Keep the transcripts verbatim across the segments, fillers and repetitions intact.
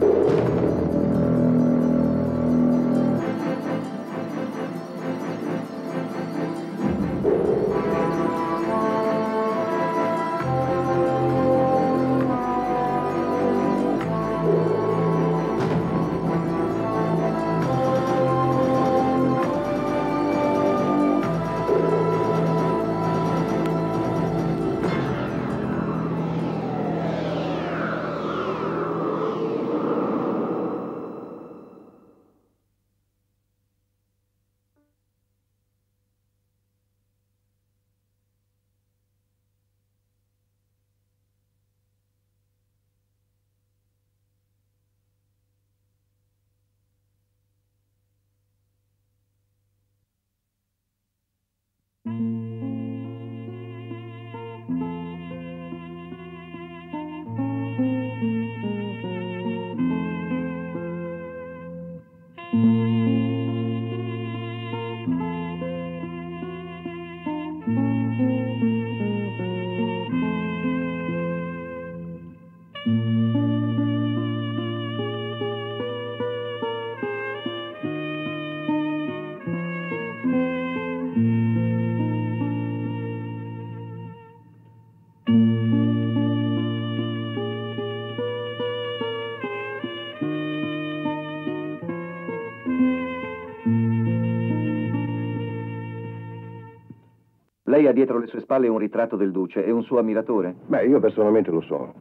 Lei ha dietro le sue spalle un ritratto del duce e un suo ammiratore? Beh, io personalmente lo sono.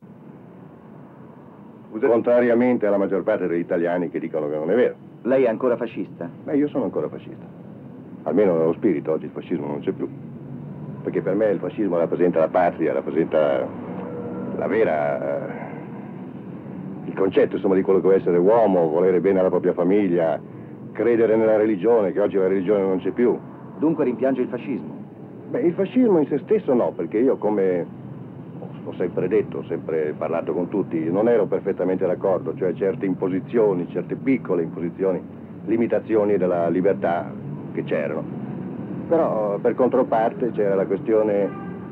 Contrariamente alla maggior parte degli italiani che dicono che non è vero. Lei è ancora fascista? Beh, io sono ancora fascista. Almeno nello spirito, oggi il fascismo non c'è più. Perché per me il fascismo rappresenta la patria, rappresenta la vera... Eh, il concetto, insomma, di quello che vuole essere uomo, volere bene alla propria famiglia, credere nella religione, che oggi la religione non c'è più. Dunque rimpiange il fascismo? Beh, il fascismo in se stesso no, perché io, come ho sempre detto, ho sempre parlato con tutti, non ero perfettamente d'accordo, cioè certe imposizioni, certe piccole imposizioni, limitazioni della libertà che c'erano. Però per controparte c'era la questione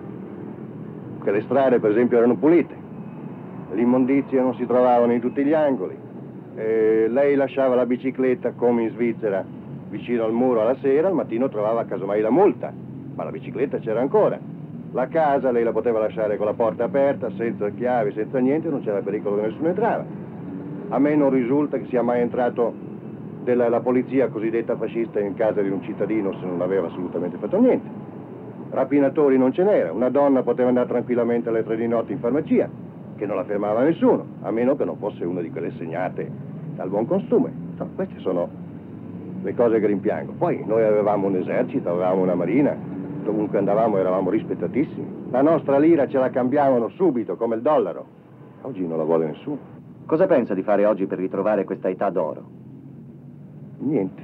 che le strade, per esempio, erano pulite, le immondizie non si trovavano in tutti gli angoli, e lei lasciava la bicicletta come in Svizzera vicino al muro alla sera, al mattino trovava casomai la multa. Ma la bicicletta c'era ancora. La casa lei la poteva lasciare con la porta aperta, senza chiavi, senza niente, non c'era pericolo che nessuno entrava. A me non risulta che sia mai entrato della, la polizia cosiddetta fascista in casa di un cittadino se non aveva assolutamente fatto niente. Rapinatori non ce n'era. Una donna poteva andare tranquillamente alle tre di notte in farmacia, che non la fermava nessuno, a meno che non fosse una di quelle segnate dal buon costume. No, queste sono le cose che rimpiango. Poi noi avevamo un esercito, avevamo una marina, dovunque andavamo eravamo rispettatissimi. La nostra lira ce la cambiavano subito, come il dollaro. Oggi non la vuole nessuno. Cosa pensa di fare oggi per ritrovare questa età d'oro? Niente.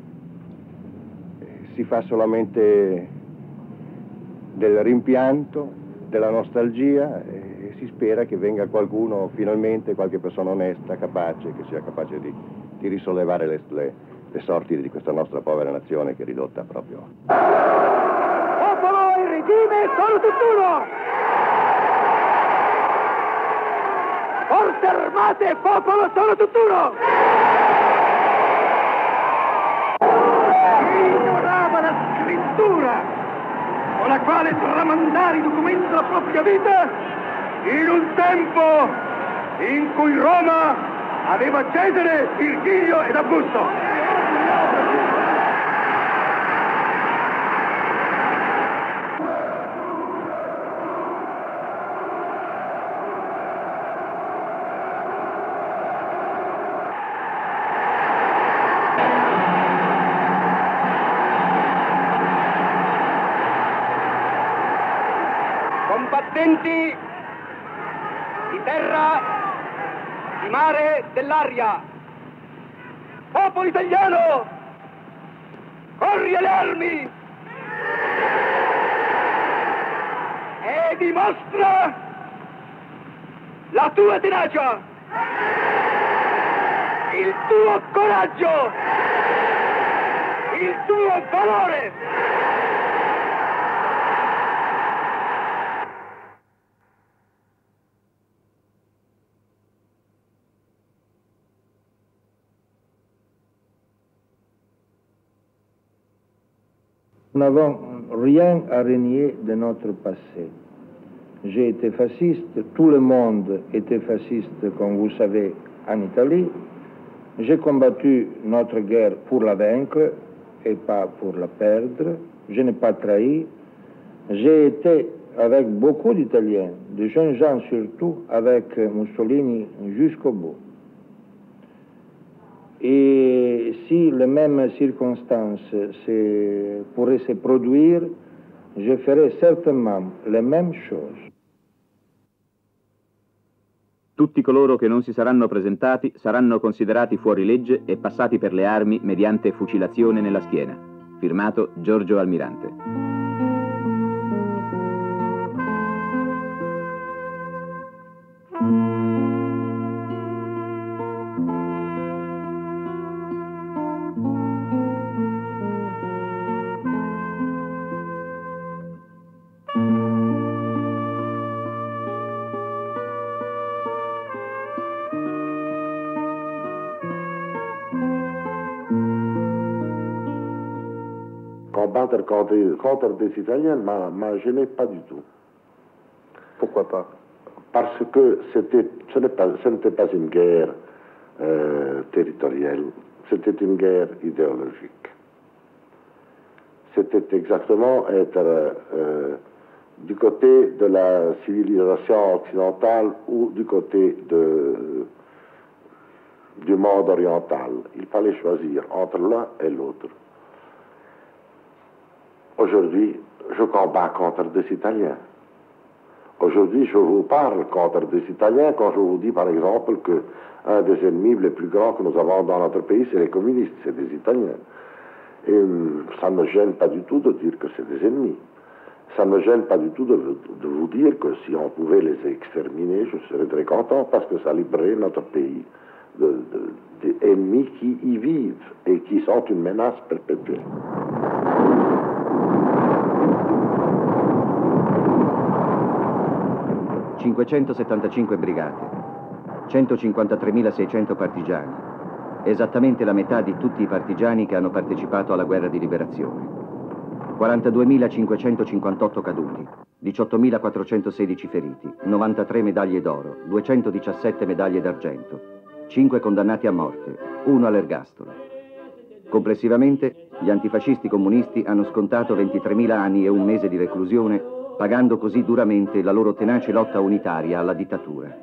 Si fa solamente del rimpianto, della nostalgia e si spera che venga qualcuno, finalmente qualche persona onesta, capace, che sia capace di, di risollevare le, le, le sorti di questa nostra povera nazione che è ridotta proprio... Popolo e regime sono tutt'uno! Forze armate e popolo sono tutt'uno! Chi ignorava la scrittura con la quale tramandare i documenti della propria vita in un tempo in cui Roma aveva Cesare, Virgilio ed Augusto. Combattenti di terra, di mare, dell'aria, popolo italiano, corri alle armi e dimostra la tua tenacia, il tuo coraggio, il tuo valore. Nous n'avons rien à renier de notre passé. J'ai été fasciste, tout le monde était fasciste, comme vous savez, en Italie. J'ai combattu notre guerre pour la vaincre et pas pour la perdre. Je n'ai pas trahi. J'ai été avec beaucoup d'Italiens, de jeunes gens surtout, avec Mussolini jusqu'au bout. Et si les mêmes circonstances se, pourraient se produire, je ferai certainement les mêmes choses. Tutti coloro che non si saranno presentati saranno considerati fuori legge e passati per le armi mediante fucilazione nella schiena. Firmato Giorgio Almirante. Combattre contre, contre des Italiens m'a, m'a gêné pas du tout. Pourquoi pas? Parce que c'était, ce, n'est pas, ce n'était pas une guerre euh, territoriale, c'était une guerre idéologique. C'était exactement être euh, du côté de la civilisation occidentale ou du côté de, du monde oriental. Il fallait choisir entre l'un et l'autre. Aujourd'hui, je combats contre des Italiens. Aujourd'hui, je vous parle contre des Italiens quand je vous dis, par exemple, qu'un des ennemis les plus grands que nous avons dans notre pays, c'est les communistes, c'est des Italiens. Et ça ne me gêne pas du tout de dire que c'est des ennemis. Ça ne me gêne pas du tout de, de vous dire que si on pouvait les exterminer, je serais très content parce que ça libérerait notre pays de, de, d'ennemis qui y vivent et qui sont une menace perpétuelle. cinquecentosettantacinque brigate, centocinquantatremilaseicento partigiani, esattamente la metà di tutti i partigiani che hanno partecipato alla guerra di liberazione, quarantaduemilacinquecentocinquantotto caduti, diciottomilaquattrocentosedici feriti, novantatré medaglie d'oro, duecentodiciassette medaglie d'argento, cinque condannati a morte, uno all'ergastolo. Complessivamente, gli antifascisti comunisti hanno scontato ventitremila anni e un mese di reclusione, pagando così duramente la loro tenace lotta unitaria alla dittatura.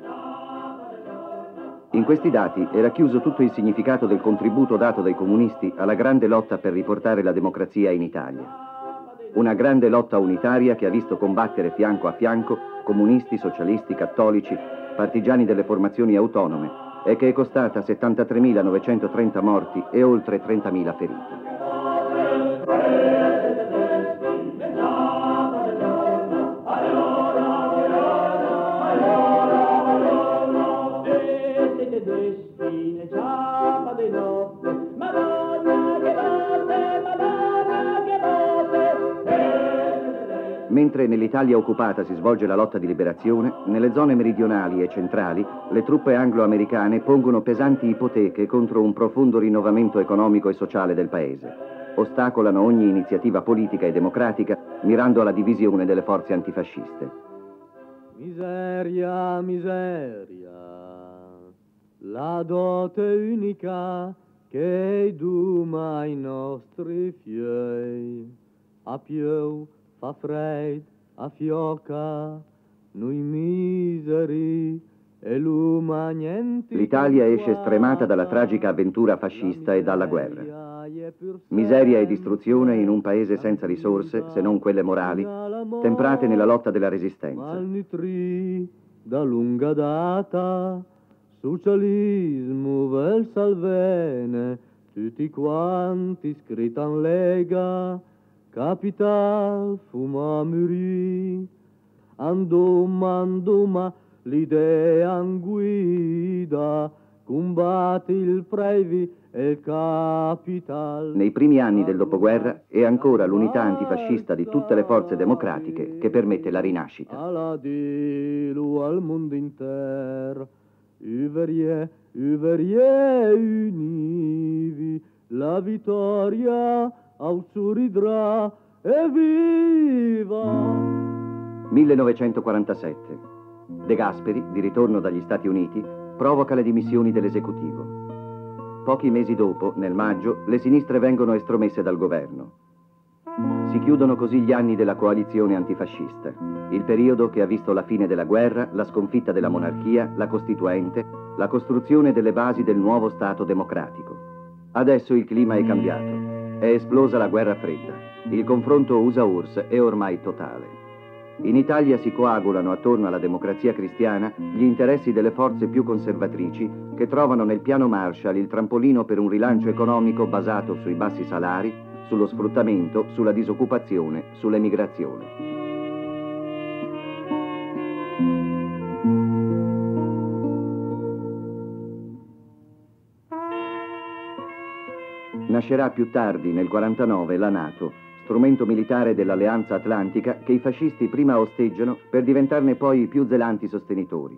In questi dati era chiuso tutto il significato del contributo dato dai comunisti alla grande lotta per riportare la democrazia in Italia. Una grande lotta unitaria che ha visto combattere fianco a fianco comunisti, socialisti, cattolici, partigiani delle formazioni autonome e che è costata settantatremilanovecentotrenta morti e oltre trentamila feriti. Mentre nell'Italia occupata si svolge la lotta di liberazione, nelle zone meridionali e centrali le truppe anglo-americane pongono pesanti ipoteche contro un profondo rinnovamento economico e sociale del paese. Ostacolano ogni iniziativa politica e democratica, mirando alla divisione delle forze antifasciste. Miseria, miseria, la dote unica che duma ai nostri fiei, a più fa fred, a fioca, noi miseri e l'umanienti. L'Italia esce stremata dalla tragica avventura fascista e dalla guerra. Miseria e distruzione in un paese senza risorse, se non quelle morali, temprate nella lotta della resistenza. Malnutri da lunga data, socialismo versa al bene, tutti quanti scritan lega, capital fuma muri, andoma andoma l'idea guida, combatti il previ e il capital. Nei primi anni del dopoguerra è ancora l'unità antifascista di tutte le forze democratiche che permette la rinascita. Alla dilu al mondo intero, uverie, uverie univi, la vittoria aussuridrà e millenovecentoquarantasette. De Gasperi, di ritorno dagli Stati Uniti, provoca le dimissioni dell'esecutivo. Pochi mesi dopo, nel maggio, le sinistre vengono estromesse dal governo. Si chiudono così gli anni della coalizione antifascista, il periodo che ha visto la fine della guerra, la sconfitta della monarchia, la Costituente, la costruzione delle basi del nuovo Stato democratico. Adesso il clima è cambiato. È esplosa la guerra fredda. Il confronto U S A-U R S S è ormai totale. In Italia si coagulano attorno alla democrazia cristiana gli interessi delle forze più conservatrici che trovano nel piano Marshall il trampolino per un rilancio economico basato sui bassi salari, sullo sfruttamento, sulla disoccupazione, sull'emigrazione. Nascerà più tardi, nel quarantanove, la NATO, strumento militare dell'Alleanza Atlantica che i fascisti prima osteggiano per diventarne poi i più zelanti sostenitori.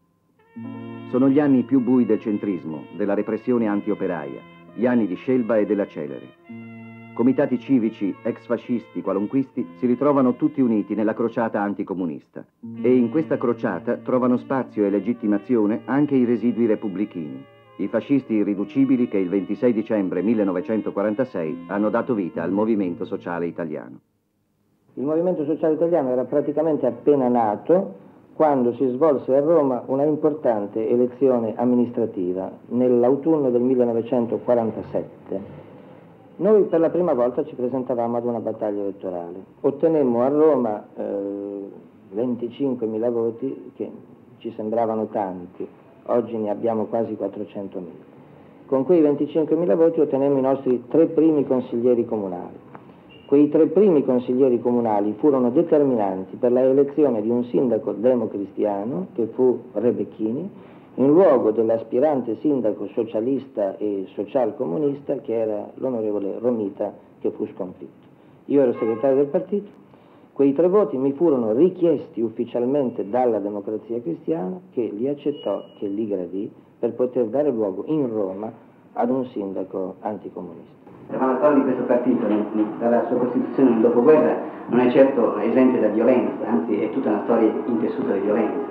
Sono gli anni più bui del centrismo, della repressione antioperaia, gli anni di Scelba e della Celere. Comitati civici, ex fascisti, qualunquisti si ritrovano tutti uniti nella crociata anticomunista e in questa crociata trovano spazio e legittimazione anche i residui repubblichini, i fascisti irriducibili che il ventisei dicembre millenovecentoquarantasei hanno dato vita al Movimento Sociale Italiano. Il Movimento Sociale Italiano era praticamente appena nato quando si svolse a Roma una importante elezione amministrativa nell'autunno del millenovecentoquarantasette. Noi per la prima volta ci presentavamo ad una battaglia elettorale. Ottenemmo a Roma eh, venticinquemila voti, che ci sembravano tanti, oggi ne abbiamo quasi quattrocentomila. Con quei venticinquemila voti ottenemmo i nostri tre primi consiglieri comunali. Quei tre primi consiglieri comunali furono determinanti per la elezione di un sindaco democristiano, che fu Rebecchini, in luogo dell'aspirante sindaco socialista e socialcomunista che era l'onorevole Romita, che fu sconfitto. Io ero segretario del partito, quei tre voti mi furono richiesti ufficialmente dalla Democrazia Cristiana, che li accettò, che li gradì, per poter dare luogo in Roma ad un sindaco anticomunista. La storia di questo partito, dalla sua costituzione nel dopoguerra, non è certo esente da violenza, anzi è tutta una storia intessuta di violenza.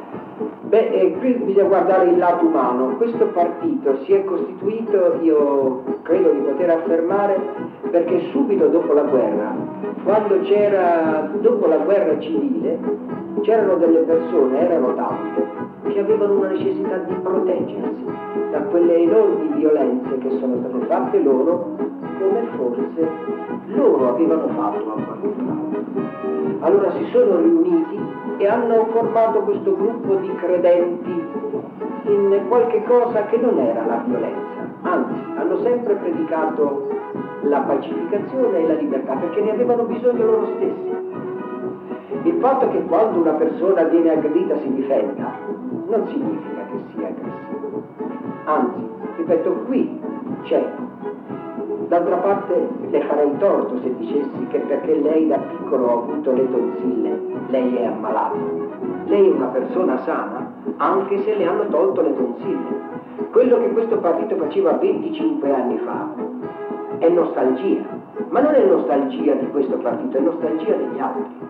Beh, eh, qui bisogna guardare il lato umano. Questo partito si è costituito, io credo di poter affermare, perché subito dopo la guerra, quando c'era, dopo la guerra civile, c'erano delle persone, erano tante, che avevano una necessità di proteggersi da quelle enormi violenze che sono state fatte loro, come forse loro avevano fatto a qualcun altro. Allora si sono riuniti e hanno formato questo gruppo di credenti in qualche cosa che non era la violenza, anzi hanno sempre predicato la pacificazione e la libertà, perché ne avevano bisogno loro stessi. Il fatto che quando una persona viene aggredita si difenda non significa che sia aggressivo, anzi, ripeto, qui c'è. D'altra parte le farei torto se dicessi che perché lei da piccolo ha avuto le tonsille, lei è ammalato. Lei è una persona sana, anche se le hanno tolto le tonsille. Quello che questo partito faceva venticinque anni fa è nostalgia, ma non è nostalgia di questo partito, è nostalgia degli altri.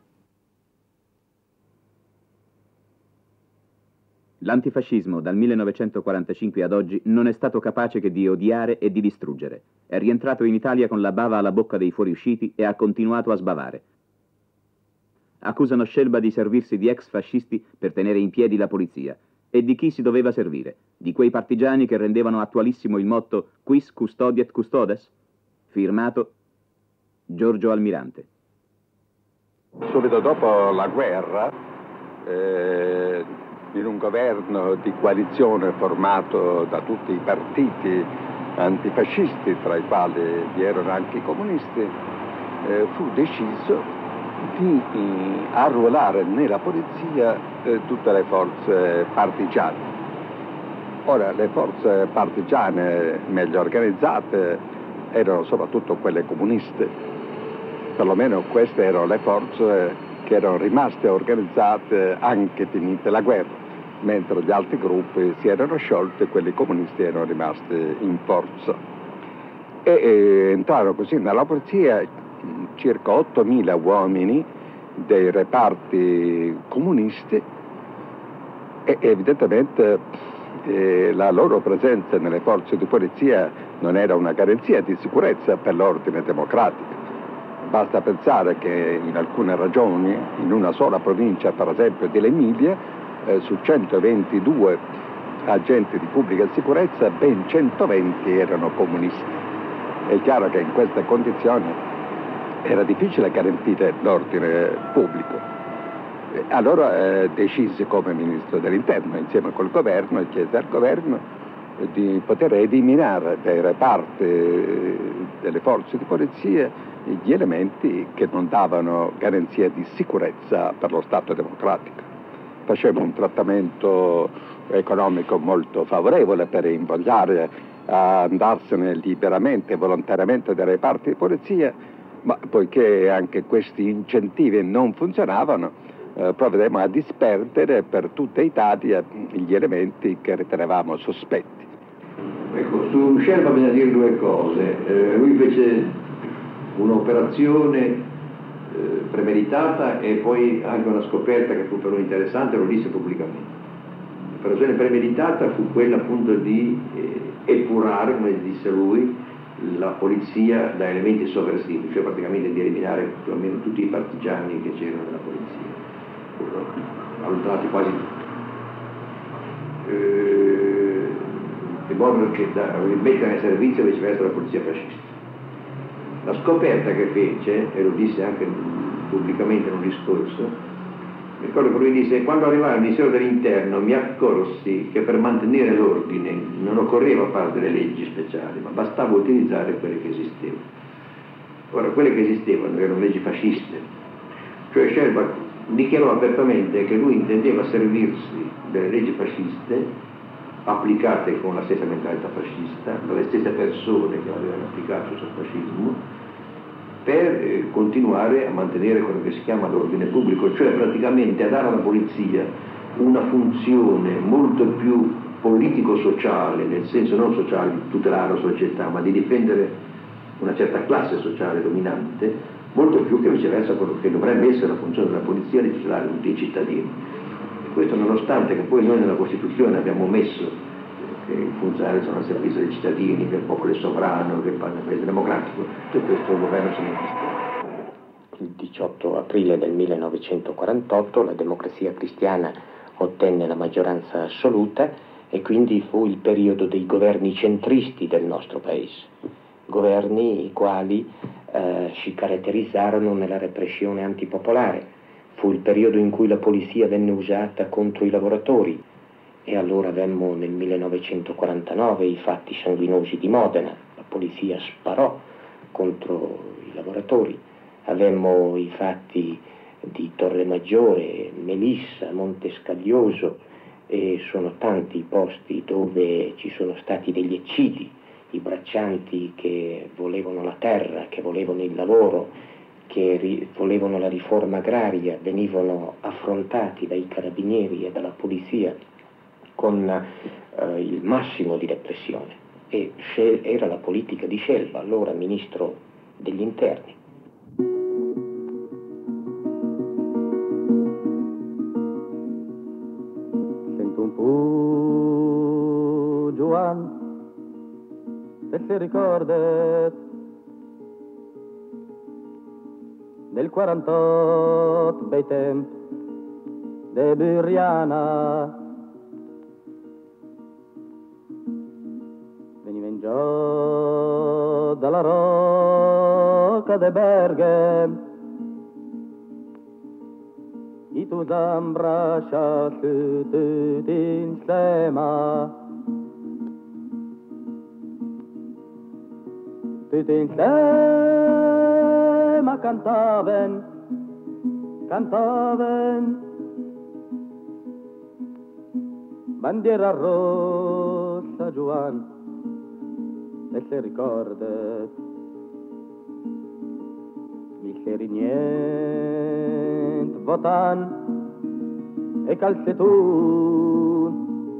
L'antifascismo dal millenovecentoquarantacinque ad oggi non è stato capace che di odiare e di distruggere. È rientrato in Italia con la bava alla bocca dei fuoriusciti e ha continuato a sbavare. Accusano Scelba di servirsi di ex fascisti per tenere in piedi la polizia. E di chi si doveva servire? Di quei partigiani che rendevano attualissimo il motto Quis custodiet custodes? Firmato Giorgio Almirante. Subito dopo la guerra, eh, in un governo di coalizione formato da tutti i partiti antifascisti, tra i quali vi erano anche i comunisti, eh, fu deciso di eh, arruolare nella polizia eh, tutte le forze partigiane. Ora, le forze partigiane meglio organizzate erano soprattutto quelle comuniste, perlomeno queste erano le forze che erano rimaste organizzate anche finita la guerra, mentre gli altri gruppi si erano sciolti e quelli comunisti erano rimasti in forza. E, e entrarono così nella polizia circa ottomila uomini dei reparti comunisti e evidentemente eh, la loro presenza nelle forze di polizia non era una garanzia di sicurezza per l'ordine democratico. Basta pensare che in alcune regioni, in una sola provincia per esempio dell'Emilia, eh, su centoventidue agenti di pubblica sicurezza ben centoventi erano comunisti. È chiaro che in queste condizioni era difficile garantire l'ordine pubblico. Allora eh, decise come ministro dell'interno, insieme col governo, e chiese al governo eh, di poter eliminare dai reparti eh, delle forze di polizia gli elementi che non davano garanzia di sicurezza per lo Stato democratico. Faceva un trattamento economico molto favorevole per invogliare a andarsene liberamente e volontariamente dai reparti di polizia, ma poiché anche questi incentivi non funzionavano, Eh, provvedemmo a disperdere per tutta Italia gli elementi che ritenevamo sospetti. Ecco, su Scelba bisogna dire due cose. Eh, lui fece un'operazione eh, premeditata e poi anche una scoperta che fu per lui interessante, lo disse pubblicamente. L'operazione premeditata fu quella appunto di eh, epurare, come disse lui, la polizia da elementi sovversivi, cioè praticamente di eliminare più o meno tutti i partigiani che c'erano nella polizia. Allontanati quasi tutti, eh, in modo che da rimettere in servizio viceversa la polizia fascista. La scoperta che fece, e lo disse anche pubblicamente in un discorso, mi ricordo che lui disse: quando arrivai al Ministero dell'Interno mi accorsi che per mantenere l'ordine non occorreva fare delle leggi speciali, ma bastava utilizzare quelle che esistevano. Ora, quelle che esistevano erano leggi fasciste, cioè Scelba dichiarò apertamente che lui intendeva servirsi delle leggi fasciste applicate con la stessa mentalità fascista, dalle stesse persone che avevano applicato il fascismo, per eh, continuare a mantenere quello che si chiama l'ordine pubblico, cioè praticamente a dare alla polizia una funzione molto più politico-sociale, nel senso non sociale di tutelare la società, ma di difendere una certa classe sociale dominante, molto più che viceversa quello che dovrebbe essere la funzione della polizia di tutelare tutti i cittadini. E questo nonostante che poi noi nella Costituzione abbiamo messo che i funzionari sono al servizio dei cittadini, che il popolo è sovrano, che il paese democratico, tutto questo il governo se ne è. Il diciotto aprile del millenovecentoquarantotto la Democrazia Cristiana ottenne la maggioranza assoluta e quindi fu il periodo dei governi centristi del nostro paese, governi i quali eh, si caratterizzarono nella repressione antipopolare. Fu il periodo in cui la polizia venne usata contro i lavoratori e allora avemmo nel millenovecentoquarantanove i fatti sanguinosi di Modena, la polizia sparò contro i lavoratori, avemmo i fatti di Torremaggiore, Melissa, Montescaglioso, e sono tanti i posti dove ci sono stati degli eccidi, i braccianti che volevano la terra, che volevano il lavoro, che ri- volevano la riforma agraria, venivano affrontati dai carabinieri e dalla polizia con eh, il massimo di repressione. E Scel- era la politica di Scelba, allora ministro degli interni. Sento un po', Giovanni, se si ricorda del quarantotto, bei tempi, de Buriana, veniva in giù dalla rocca de Berghe, i tu s'abbracciati tutti insieme, tutti insieme cantaven, cantaven, bandiera rossa, Giovanni, e se ricorda, mi c'eri niente, votan e calcetun,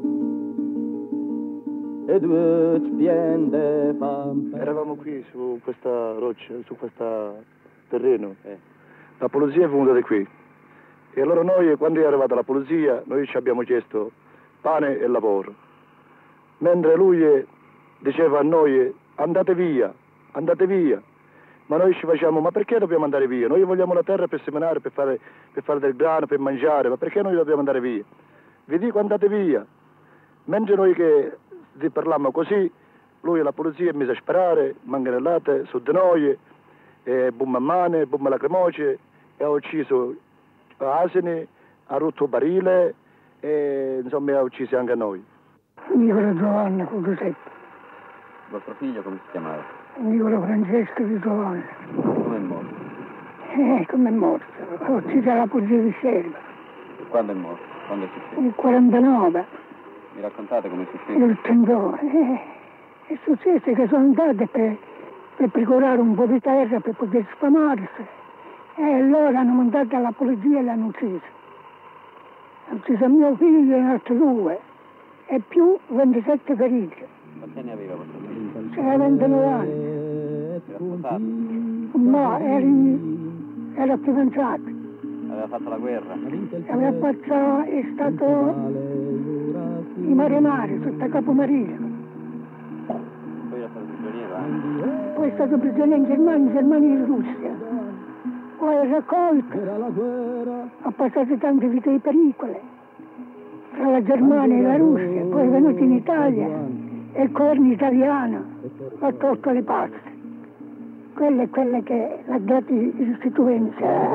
e due spiende fampe. Eravamo qui su questa roccia, su questo terreno, eh. la polizia è venuta di qui. E allora noi, quando è arrivata la polizia, noi ci abbiamo chiesto pane e lavoro. Mentre lui diceva a noi, andate via, andate via. Ma noi ci facciamo, ma perché dobbiamo andare via? Noi vogliamo la terra per seminare, per fare, per fare del grano, per mangiare, ma perché noi dobbiamo andare via? Vi dico andate via. Mentre noi che parlavamo così, lui e la polizia mise a sparare, manganellate su di noi, e bombe a mano, bombe lacrimoce, e ha ucciso asini, ha rotto barile e insomma ha ucciso anche noi. Nicola Giovanna con Giuseppe. Vostro figlio come si chiamava? Nicola Francesco di Giovanna. Come è morto? Eh, come è morto? Ha ucciso la polizia di Scelba. Quando è morto? Quando è successo? Nel quarantanove. Mi raccontate come è successo? Il trentotto. Eh, è successo che sono andate per, per procurare un po' di terra per poter sfamarsi. E loro hanno montato alla polizia e l'hanno ucciso. Hanno ucciso mio figlio e altri due. E più ventisette feriti. Quanti anni aveva vostro figlio? C'era ventinove anni. Era sposato? No, era, era fidanzato. Aveva fatto la guerra? Aveva fatto, è stato in mare mare, sotto Capomarino. Poi era stato prigioniero anche? Poi è stato prigioniero in Germania, in Germania e in Russia. Poi è raccolto. Ha passato tante vite di pericoli. Tra la Germania e la Russia, poi è venuto in Italia e il governo italiano l'ha tolto le paste. Quelle è quelle che l'ha dato istituenza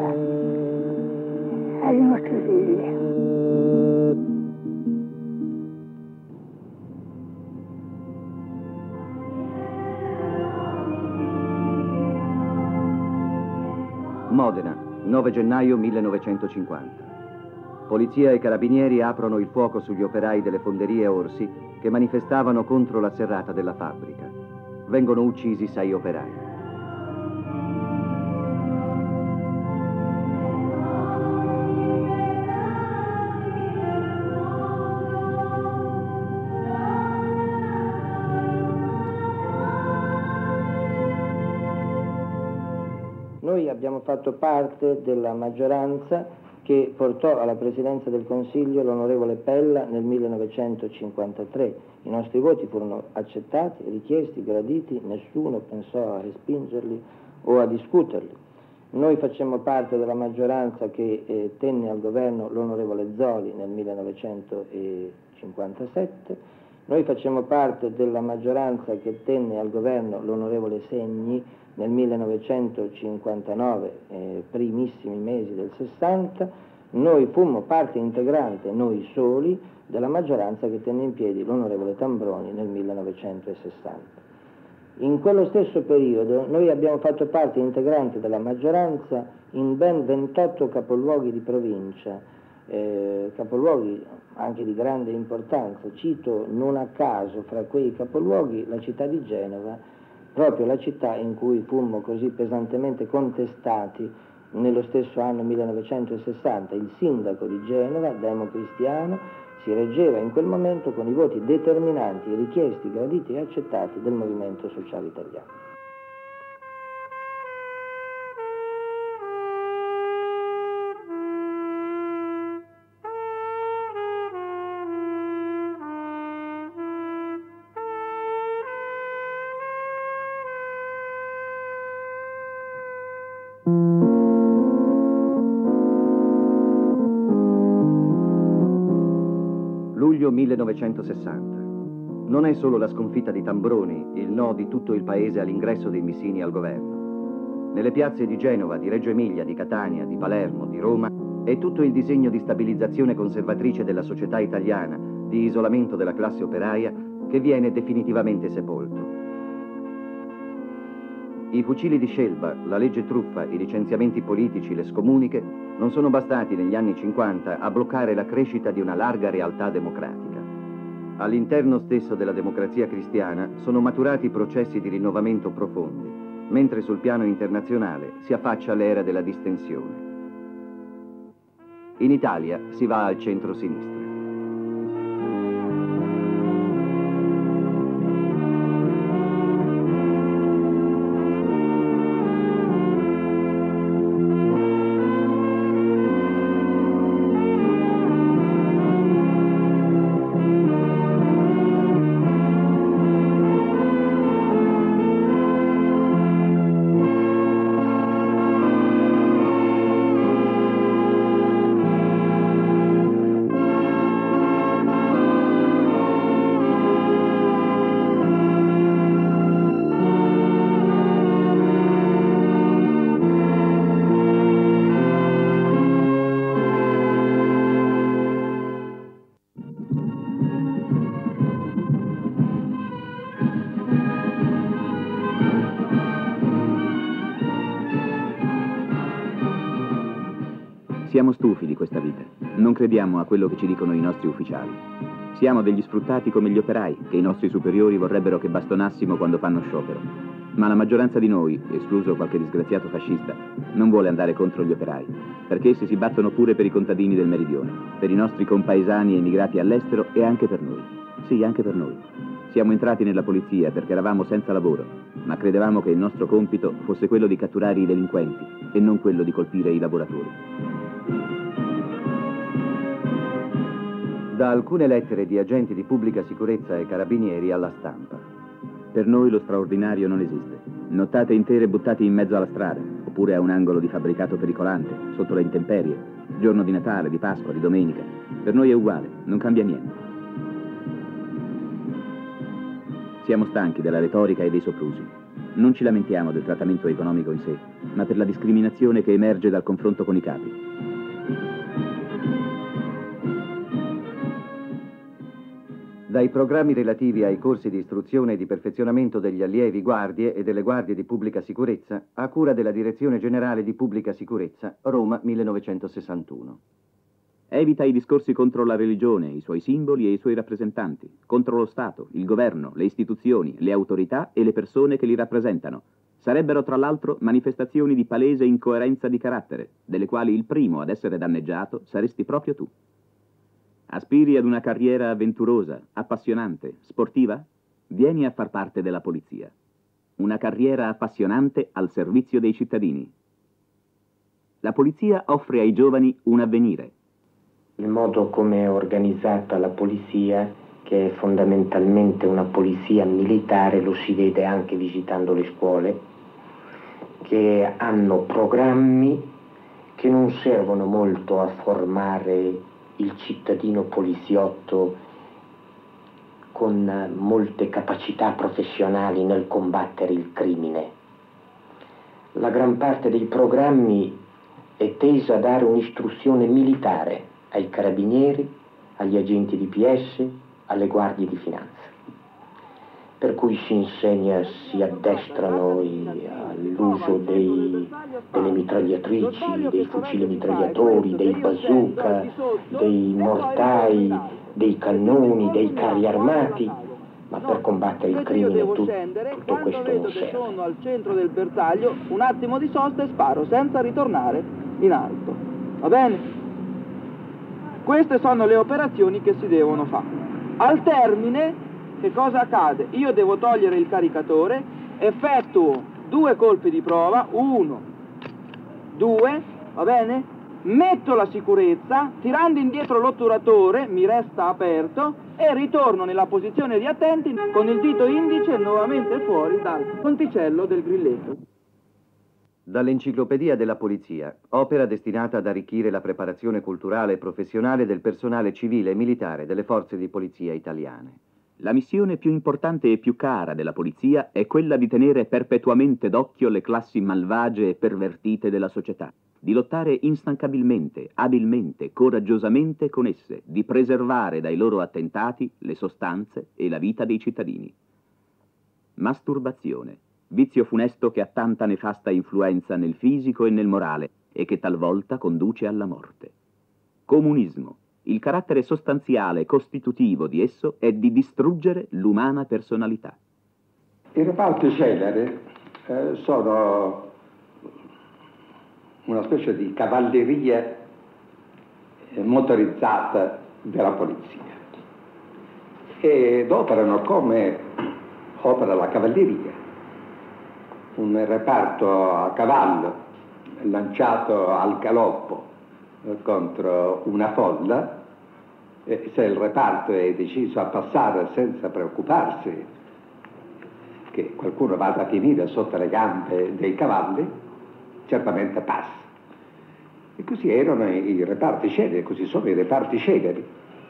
ai nostri figli. Modena, nove gennaio millenovecentocinquanta. Polizia e carabinieri aprono il fuoco sugli operai delle fonderie Orsi che manifestavano contro la serrata della fabbrica. Vengono uccisi sei operai. Noi abbiamo fatto parte della maggioranza che portò alla Presidenza del Consiglio l'onorevole Pella nel millenovecentocinquantatré. I nostri voti furono accettati, richiesti, graditi, nessuno pensò a respingerli o a discuterli. Noi facciamo parte della maggioranza che eh, tenne al governo l'onorevole Zoli nel millenovecentocinquantasette, noi facciamo parte della maggioranza che tenne al governo l'onorevole Segni nel millenovecentocinquantanove, eh, primissimi mesi del sessanta, noi fummo parte integrante, noi soli, della maggioranza che tenne in piedi l'onorevole Tambroni nel millenovecentosessanta. In quello stesso periodo noi abbiamo fatto parte integrante della maggioranza in ben ventotto capoluoghi di provincia, eh, capoluoghi anche di grande importanza. Cito non a caso fra quei capoluoghi la città di Genova, proprio la città in cui fummo così pesantemente contestati nello stesso anno millenovecentosessanta. Il sindaco di Genova, democristiano, si reggeva in quel momento con i voti determinanti, richiesti, graditi e accettati del Movimento Sociale Italiano. Luglio millenovecentosessanta. Non è solo la sconfitta di Tambroni il no di tutto il paese all'ingresso dei missini al governo. Nelle piazze di Genova, di Reggio Emilia, di Catania, di Palermo, di Roma è tutto il disegno di stabilizzazione conservatrice della società italiana, di isolamento della classe operaia, che viene definitivamente sepolto. I fucili di Scelba, la legge truffa, i licenziamenti politici, le scomuniche non sono bastati negli anni cinquanta a bloccare la crescita di una larga realtà democratica. All'interno stesso della democrazia cristiana sono maturati processi di rinnovamento profondi, mentre sul piano internazionale si affaccia l'era della distensione. In Italia si va al centro-sinistra. Siamo stufi di questa vita. Non crediamo a quello che ci dicono i nostri ufficiali. Siamo degli sfruttati come gli operai, che i nostri superiori vorrebbero che bastonassimo quando fanno sciopero. Ma la maggioranza di noi, escluso qualche disgraziato fascista, non vuole andare contro gli operai, perché essi si battono pure per i contadini del meridione, per i nostri compaesani emigrati all'estero e anche per noi. Sì, anche per noi. Siamo entrati nella polizia perché eravamo senza lavoro, ma credevamo che il nostro compito fosse quello di catturare i delinquenti e non quello di colpire i lavoratori. Da alcune lettere di agenti di pubblica sicurezza e carabinieri alla stampa. Per noi lo straordinario non esiste. Nottate intere buttati in mezzo alla strada, oppure a un angolo di fabbricato pericolante, sotto le intemperie, giorno di Natale, di Pasqua, di domenica. Per noi è uguale, non cambia niente. Siamo stanchi della retorica e dei soprusi. Non ci lamentiamo del trattamento economico in sé, ma per la discriminazione che emerge dal confronto con i capi. Dai programmi relativi ai corsi di istruzione e di perfezionamento degli allievi guardie e delle guardie di pubblica sicurezza, a cura della Direzione Generale di Pubblica Sicurezza, Roma millenovecentosessantuno. Evita i discorsi contro la religione, i suoi simboli e i suoi rappresentanti, contro lo Stato, il governo, le istituzioni, le autorità e le persone che li rappresentano. Sarebbero tra l'altro manifestazioni di palese incoerenza di carattere, delle quali il primo ad essere danneggiato saresti proprio tu. Aspiri ad una carriera avventurosa, appassionante, sportiva? Vieni a far parte della polizia. Una carriera appassionante al servizio dei cittadini. La polizia offre ai giovani un avvenire. Il modo come è organizzata la polizia, che è fondamentalmente una polizia militare, lo si vede anche visitando le scuole, che hanno programmi che non servono molto a formare il cittadino poliziotto con molte capacità professionali nel combattere il crimine. La gran parte dei programmi è tesa a dare un'istruzione militare ai carabinieri, agli agenti di P S, alle guardie di finanza. Per cui si insegna, si addestrano all'uso dei, delle mitragliatrici, dei fucili mitragliatori, dei bazooka, dei mortai, dei cannoni, dei carri armati, ma per combattere il crimine tu, tutto questo non serve. Sono al centro del bersaglio, un attimo di sosta e sparo senza ritornare in alto. Va bene? Queste sono le operazioni che si devono fare. Al termine, che cosa accade? Io devo togliere il caricatore, effettuo due colpi di prova, uno, due, va bene? Metto la sicurezza, tirando indietro l'otturatore, mi resta aperto e ritorno nella posizione di attenti con il dito indice nuovamente fuori dal ponticello del grilletto. Dall'Enciclopedia della Polizia, opera destinata ad arricchire la preparazione culturale e professionale del personale civile e militare delle forze di polizia italiane. La missione più importante e più cara della polizia è quella di tenere perpetuamente d'occhio le classi malvagie e pervertite della società, di lottare instancabilmente, abilmente, coraggiosamente con esse, di preservare dai loro attentati le sostanze e la vita dei cittadini. Masturbazione, vizio funesto che ha tanta nefasta influenza nel fisico e nel morale e che talvolta conduce alla morte. Comunismo. Il carattere sostanziale e costitutivo di esso è di distruggere l'umana personalità. I reparti celere eh, sono una specie di cavalleria eh, motorizzata della polizia ed operano come opera la cavalleria. Un reparto a cavallo lanciato al galoppo contro una folla, e se il reparto è deciso a passare senza preoccuparsi che qualcuno vada a finire sotto le gambe dei cavalli, certamente passa. E così erano i reparti celeri, così sono i reparti celeri.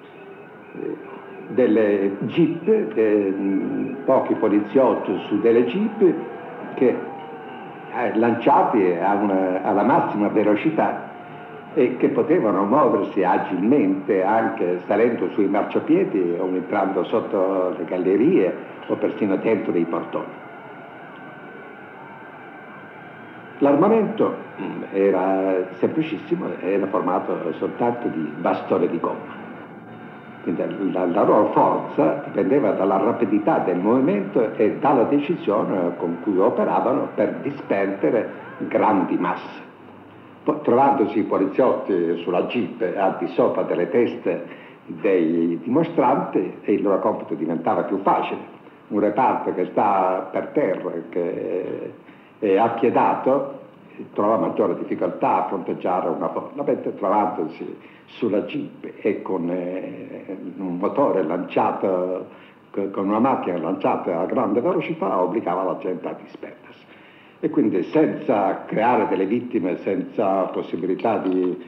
Delle jeep, de, pochi poliziotti su delle jeep che eh, lanciati a una, alla massima velocità e che potevano muoversi agilmente anche salendo sui marciapiedi o entrando sotto le gallerie o persino dentro i portoni. L'armamento era semplicissimo, era formato soltanto di bastone di gomma. Quindi la, la loro forza dipendeva dalla rapidità del movimento e dalla decisione con cui operavano per disperdere grandi masse. Poi, trovandosi i poliziotti sulla jeep al di sopra delle teste dei dimostranti, il loro compito diventava più facile. Un reparto che sta per terra, che è appiedato, trova maggiore difficoltà a fronteggiare una folla, mentre trovandosi sulla jeep e con eh, un motore lanciato, con una macchina lanciata a grande velocità, obbligava la gente a disperdersi. E quindi senza creare delle vittime, senza possibilità di,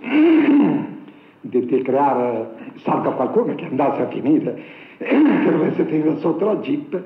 di, di creare, salvo qualcuno che andasse a finire, che dovesse finire sotto la jeep,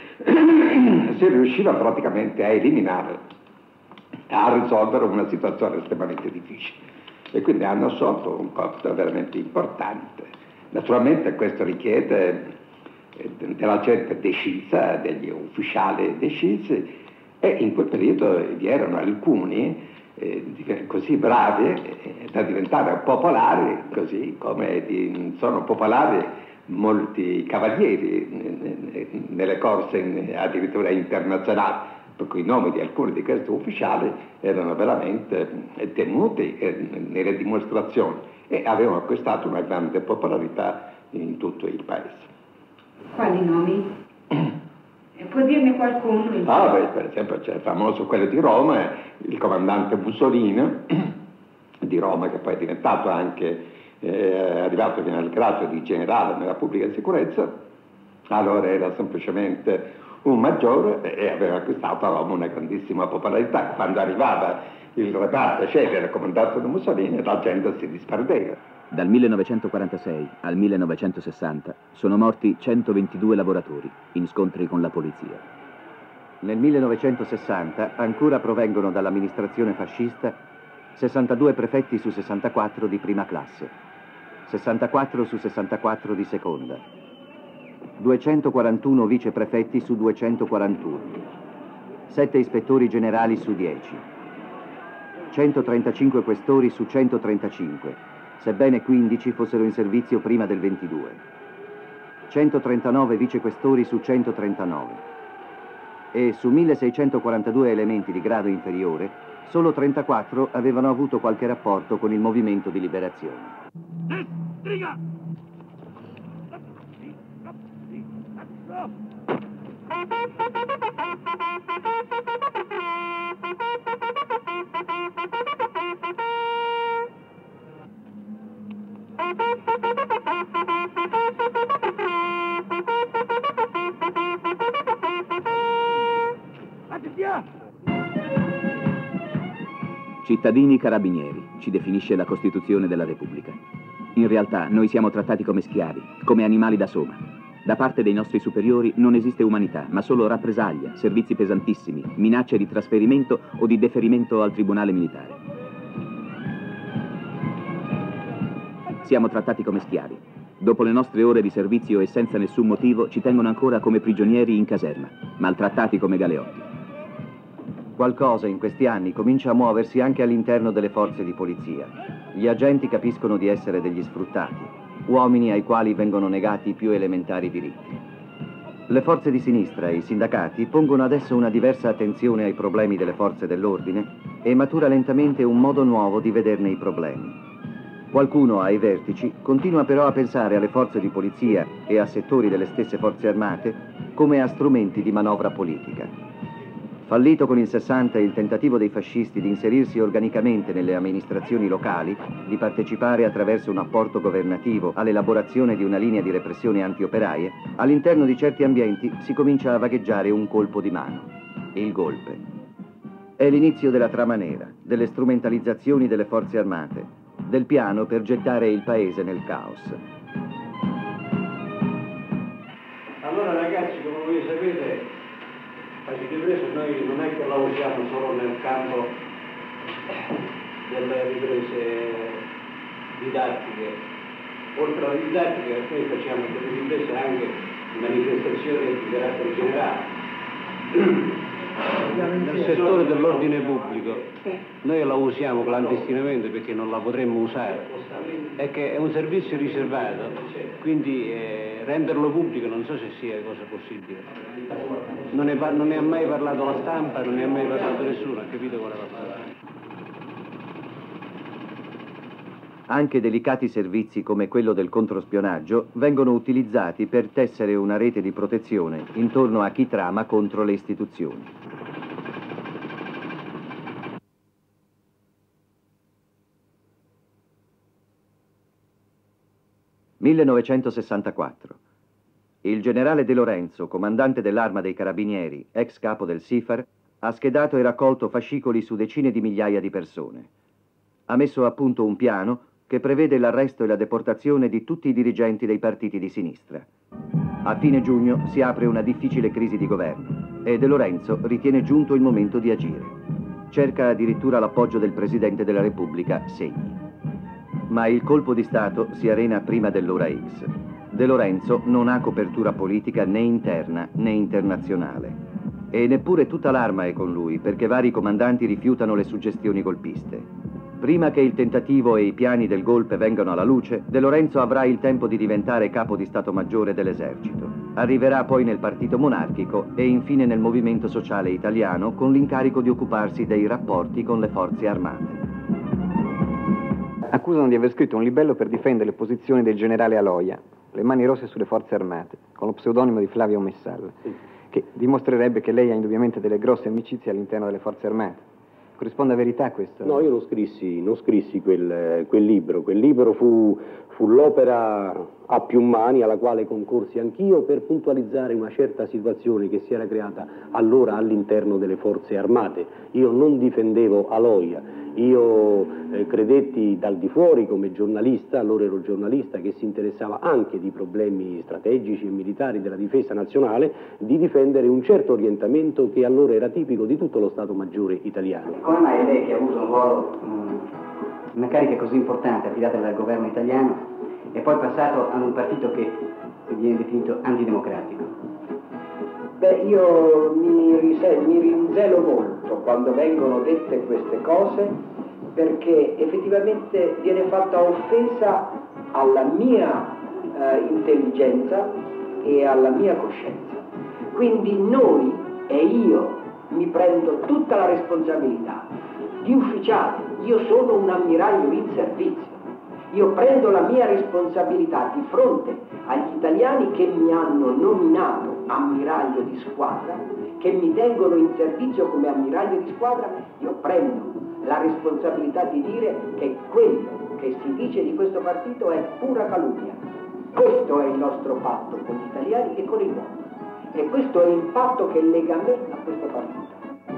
si riusciva praticamente a eliminare, a risolvere una situazione estremamente difficile. E quindi hanno assolto un compito veramente importante. Naturalmente questo richiede della gente decisa, degli ufficiali decisi, e in quel periodo vi erano alcuni eh, così bravi eh, da diventare popolari, così come di, sono popolari molti cavalieri nelle corse addirittura internazionali, per cui i nomi di alcuni di questi ufficiali erano veramente temuti nelle dimostrazioni e avevano acquistato una grande popolarità in tutto il paese. Quali nomi? Può dirne qualcuno? Ah, beh, per esempio c'è il famoso quello di Roma, il comandante Mussolini di Roma, che poi è diventato anche, eh, è arrivato fino al grado di generale nella pubblica sicurezza. Allora era semplicemente un maggiore e aveva acquistato a Roma una grandissima popolarità. Quando arrivava il reparto scendere comandato da Mussolini, la gente si disperdeva. Dal millenovecentoquarantasei al millenovecentosessanta sono morti centoventidue lavoratori in scontri con la polizia. Nel millenovecentosessanta ancora provengono dall'amministrazione fascista sessantadue prefetti su sessantaquattro di prima classe, sessantaquattro su sessantaquattro di seconda, duecentoquarantuno viceprefetti su duecentoquarantuno, sette ispettori generali su dieci, centotrentacinque questori su centotrentacinque, sebbene quindici fossero in servizio prima del ventidue, centotrentanove vicequestori su centotrentanove e su milleseicentoquarantadue elementi di grado inferiore solo trentaquattro avevano avuto qualche rapporto con il movimento di liberazione. Striga! Cittadini carabinieri, ci definisce la Costituzione della Repubblica. In realtà noi siamo trattati come schiavi, come animali da soma. Da parte dei nostri superiori non esiste umanità, ma solo rappresaglia, servizi pesantissimi, minacce di trasferimento o di deferimento al tribunale militare. Siamo trattati come schiavi. Dopo le nostre ore di servizio e senza nessun motivo ci tengono ancora come prigionieri in caserma, maltrattati come galeotti. Qualcosa in questi anni comincia a muoversi anche all'interno delle forze di polizia. Gli agenti capiscono di essere degli sfruttati, uomini ai quali vengono negati i più elementari diritti. Le forze di sinistra e i sindacati pongono adesso una diversa attenzione ai problemi delle forze dell'ordine e matura lentamente un modo nuovo di vederne i problemi. Qualcuno ai vertici continua però a pensare alle forze di polizia e a settori delle stesse forze armate come a strumenti di manovra politica. Fallito con il sessanta il tentativo dei fascisti di inserirsi organicamente nelle amministrazioni locali, di partecipare attraverso un apporto governativo all'elaborazione di una linea di repressione antioperaie, all'interno di certi ambienti si comincia a vagheggiare un colpo di mano, il golpe. È l'inizio della trama nera, delle strumentalizzazioni delle forze armate, del piano per gettare il paese nel caos. Allora ragazzi, come voi sapete, la ripresa noi non è che la usiamo solo nel campo delle riprese didattiche. Oltre alla didattica noi facciamo delle riprese anche di manifestazioni di carattere generale. Nel settore dell'ordine pubblico noi la usiamo clandestinamente perché non la potremmo usare, è che è un servizio riservato, quindi eh, renderlo pubblico non so se sia cosa possibile. Non ne, non ne ha mai parlato la stampa, non ne ha mai parlato nessuno, ha capito qual è la storia. Anche delicati servizi come quello del controspionaggio vengono utilizzati per tessere una rete di protezione intorno a chi trama contro le istituzioni. millenovecentosessantaquattro. Il generale De Lorenzo, comandante dell'Arma dei Carabinieri, ex capo del SIFAR, ha schedato e raccolto fascicoli su decine di migliaia di persone. Ha messo a punto un piano che prevede l'arresto e la deportazione di tutti i dirigenti dei partiti di sinistra. A fine giugno si apre una difficile crisi di governo e De Lorenzo ritiene giunto il momento di agire. Cerca addirittura l'appoggio del Presidente della Repubblica, Segni. Ma il colpo di Stato si arena prima dell'ora X. De Lorenzo non ha copertura politica né interna né internazionale. E neppure tutta l'Arma è con lui, perché vari comandanti rifiutano le suggestioni golpiste. Prima che il tentativo e i piani del golpe vengano alla luce, De Lorenzo avrà il tempo di diventare capo di Stato Maggiore dell'Esercito. Arriverà poi nel partito monarchico e infine nel Movimento Sociale Italiano con l'incarico di occuparsi dei rapporti con le forze armate. Accusano di aver scritto un libello per difendere le posizioni del generale Aloia, Le mani rosse sulle forze armate, con lo pseudonimo di Flavio Messalla, che dimostrerebbe che lei ha indubbiamente delle grosse amicizie all'interno delle forze armate. Corrisponde a verità questo? No, io non scrissi, non scrissi quel, quel libro. Quel libro fu, fu l'opera a più mani alla quale concorsi anch'io per puntualizzare una certa situazione che si era creata allora all'interno delle forze armate. Io non difendevo Aloia, io eh, credetti dal di fuori come giornalista, allora ero giornalista che si interessava anche di problemi strategici e militari della difesa nazionale, di difendere un certo orientamento che allora era tipico di tutto lo Stato Maggiore italiano. Come mai lei, che ha avuto un ruolo, mh, una carica così importante affidata dal governo italiano, è poi passato ad un partito che viene definito antidemocratico? Beh, io mi, rise- mi rinzelo molto quando vengono dette queste cose, perché effettivamente viene fatta offesa alla mia eh, intelligenza e alla mia coscienza. Quindi noi e io mi prendo tutta la responsabilità di ufficiale, io sono un ammiraglio in servizio, io prendo la mia responsabilità di fronte agli italiani che mi hanno nominato ammiraglio di squadra, che mi tengono in servizio come ammiraglio di squadra, io prendo la responsabilità di dire che quello che si dice di questo partito è pura calunnia. Questo è il nostro patto con gli italiani e con il mondo. E questo è il patto che lega me a questo partito.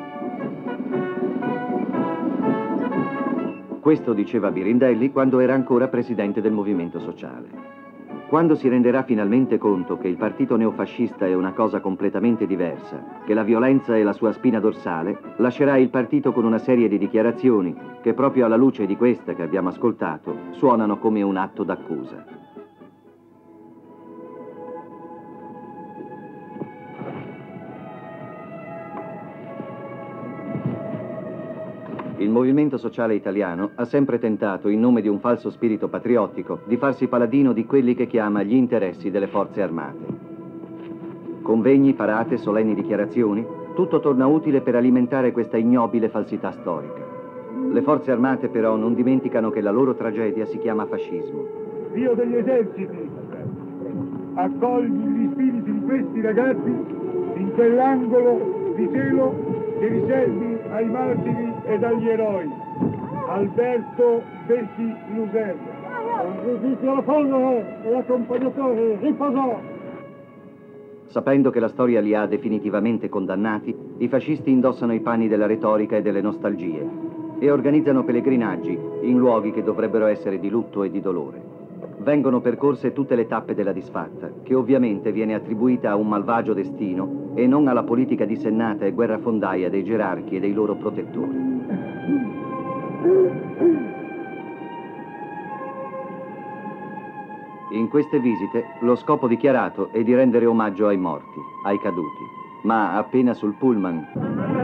Questo diceva Birindelli quando era ancora presidente del Movimento Sociale. Quando si renderà finalmente conto che il partito neofascista è una cosa completamente diversa, che la violenza è la sua spina dorsale, lascerà il partito con una serie di dichiarazioni che, proprio alla luce di questa che abbiamo ascoltato, suonano come un atto d'accusa. Il Movimento Sociale Italiano ha sempre tentato, in nome di un falso spirito patriottico, di farsi paladino di quelli che chiama gli interessi delle forze armate. Convegni, parate, solenni dichiarazioni, tutto torna utile per alimentare questa ignobile falsità storica. Le forze armate però non dimenticano che la loro tragedia si chiama fascismo. Dio degli eserciti, accogli gli spiriti di questi ragazzi in quell'angolo di cielo che riservi ai martiri ed agli eroi. Alberto Becchi Luserna. Giustizia alla folla e l'accompagnatore riposò. Sapendo che la storia li ha definitivamente condannati, i fascisti indossano i panni della retorica e delle nostalgie e organizzano pellegrinaggi in luoghi che dovrebbero essere di lutto e di dolore. Vengono percorse tutte le tappe della disfatta, che ovviamente viene attribuita a un malvagio destino e non alla politica dissennata e guerrafondaia dei gerarchi e dei loro protettori. In queste visite lo scopo dichiarato è di rendere omaggio ai morti, ai caduti, ma appena sul pullman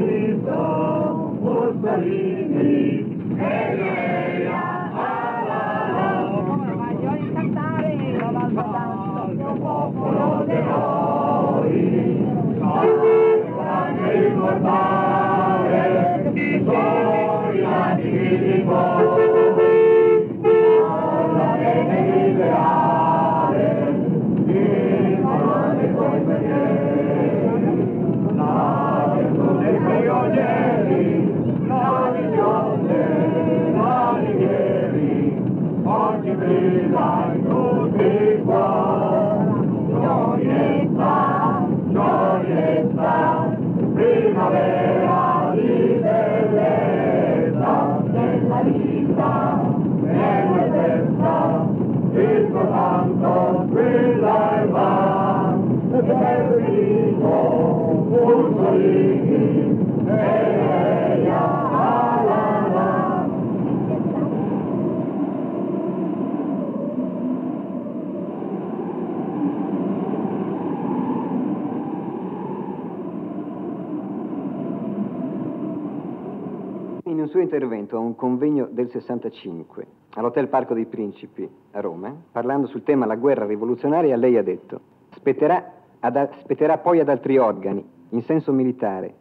In un suo intervento a un convegno del sessantacinque all'Hotel Parco dei Principi a Roma, parlando sul tema la guerra rivoluzionaria, lei ha detto: spetterà, ad, spetterà poi ad altri organi, in senso militare,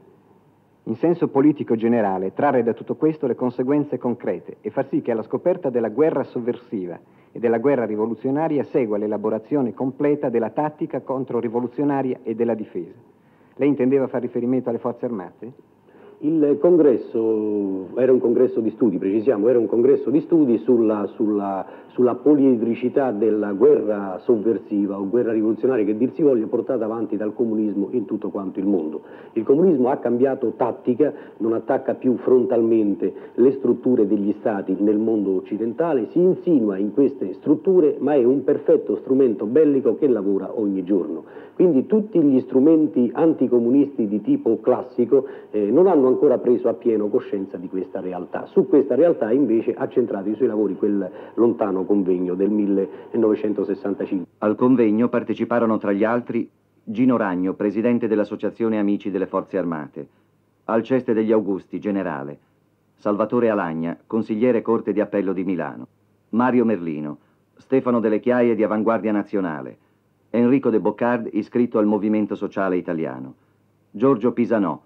in senso politico generale, trarre da tutto questo le conseguenze concrete e far sì che alla scoperta della guerra sovversiva e della guerra rivoluzionaria segua l'elaborazione completa della tattica controrivoluzionaria e della difesa. Lei intendeva far riferimento alle forze armate? Il congresso era un congresso di studi, precisiamo, era un congresso di studi sulla, sulla, sulla poliedricità della guerra sovversiva o guerra rivoluzionaria, che dir si voglia, portata avanti dal comunismo in tutto quanto il mondo. Il comunismo ha cambiato tattica, non attacca più frontalmente le strutture degli stati nel mondo occidentale, si insinua in queste strutture, ma è un perfetto strumento bellico che lavora ogni giorno. Quindi tutti gli strumenti anticomunisti di tipo classico eh, non hanno ancora preso appieno coscienza di questa realtà. Su questa realtà invece ha centrato i suoi lavori quel lontano convegno del millenovecentosessantacinque. Al convegno parteciparono tra gli altri Gino Ragno, presidente dell'Associazione Amici delle Forze Armate, Alceste degli Augusti, generale, Salvatore Alagna, consigliere Corte di Appello di Milano, Mario Merlino, Stefano Delle Chiaie di Avanguardia Nazionale, Enrico De Boccard, iscritto al Movimento Sociale Italiano, Giorgio Pisanò,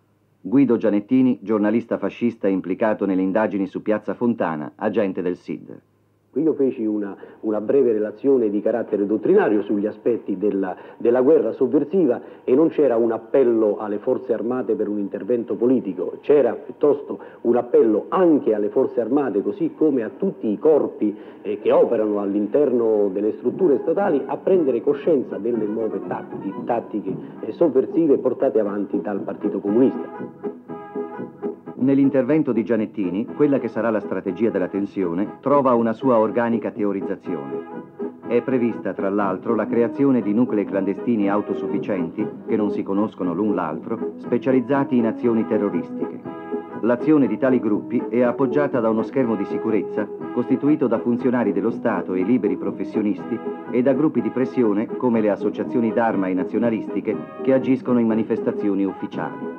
Guido Gianettini, giornalista fascista implicato nelle indagini su Piazza Fontana, agente del S I D. Io feci una, una breve relazione di carattere dottrinario sugli aspetti della, della guerra sovversiva e non c'era un appello alle forze armate per un intervento politico, c'era piuttosto un appello anche alle forze armate, così come a tutti i corpi eh, che operano all'interno delle strutture statali, a prendere coscienza delle nuove tattiche, tattiche eh, sovversive portate avanti dal Partito Comunista. Nell'intervento di Gianettini, quella che sarà la strategia della tensione trova una sua organica teorizzazione. È prevista, tra l'altro, la creazione di nuclei clandestini autosufficienti, che non si conoscono l'un l'altro, specializzati in azioni terroristiche. L'azione di tali gruppi è appoggiata da uno schermo di sicurezza costituito da funzionari dello Stato e liberi professionisti e da gruppi di pressione come le associazioni d'arma e nazionalistiche che agiscono in manifestazioni ufficiali.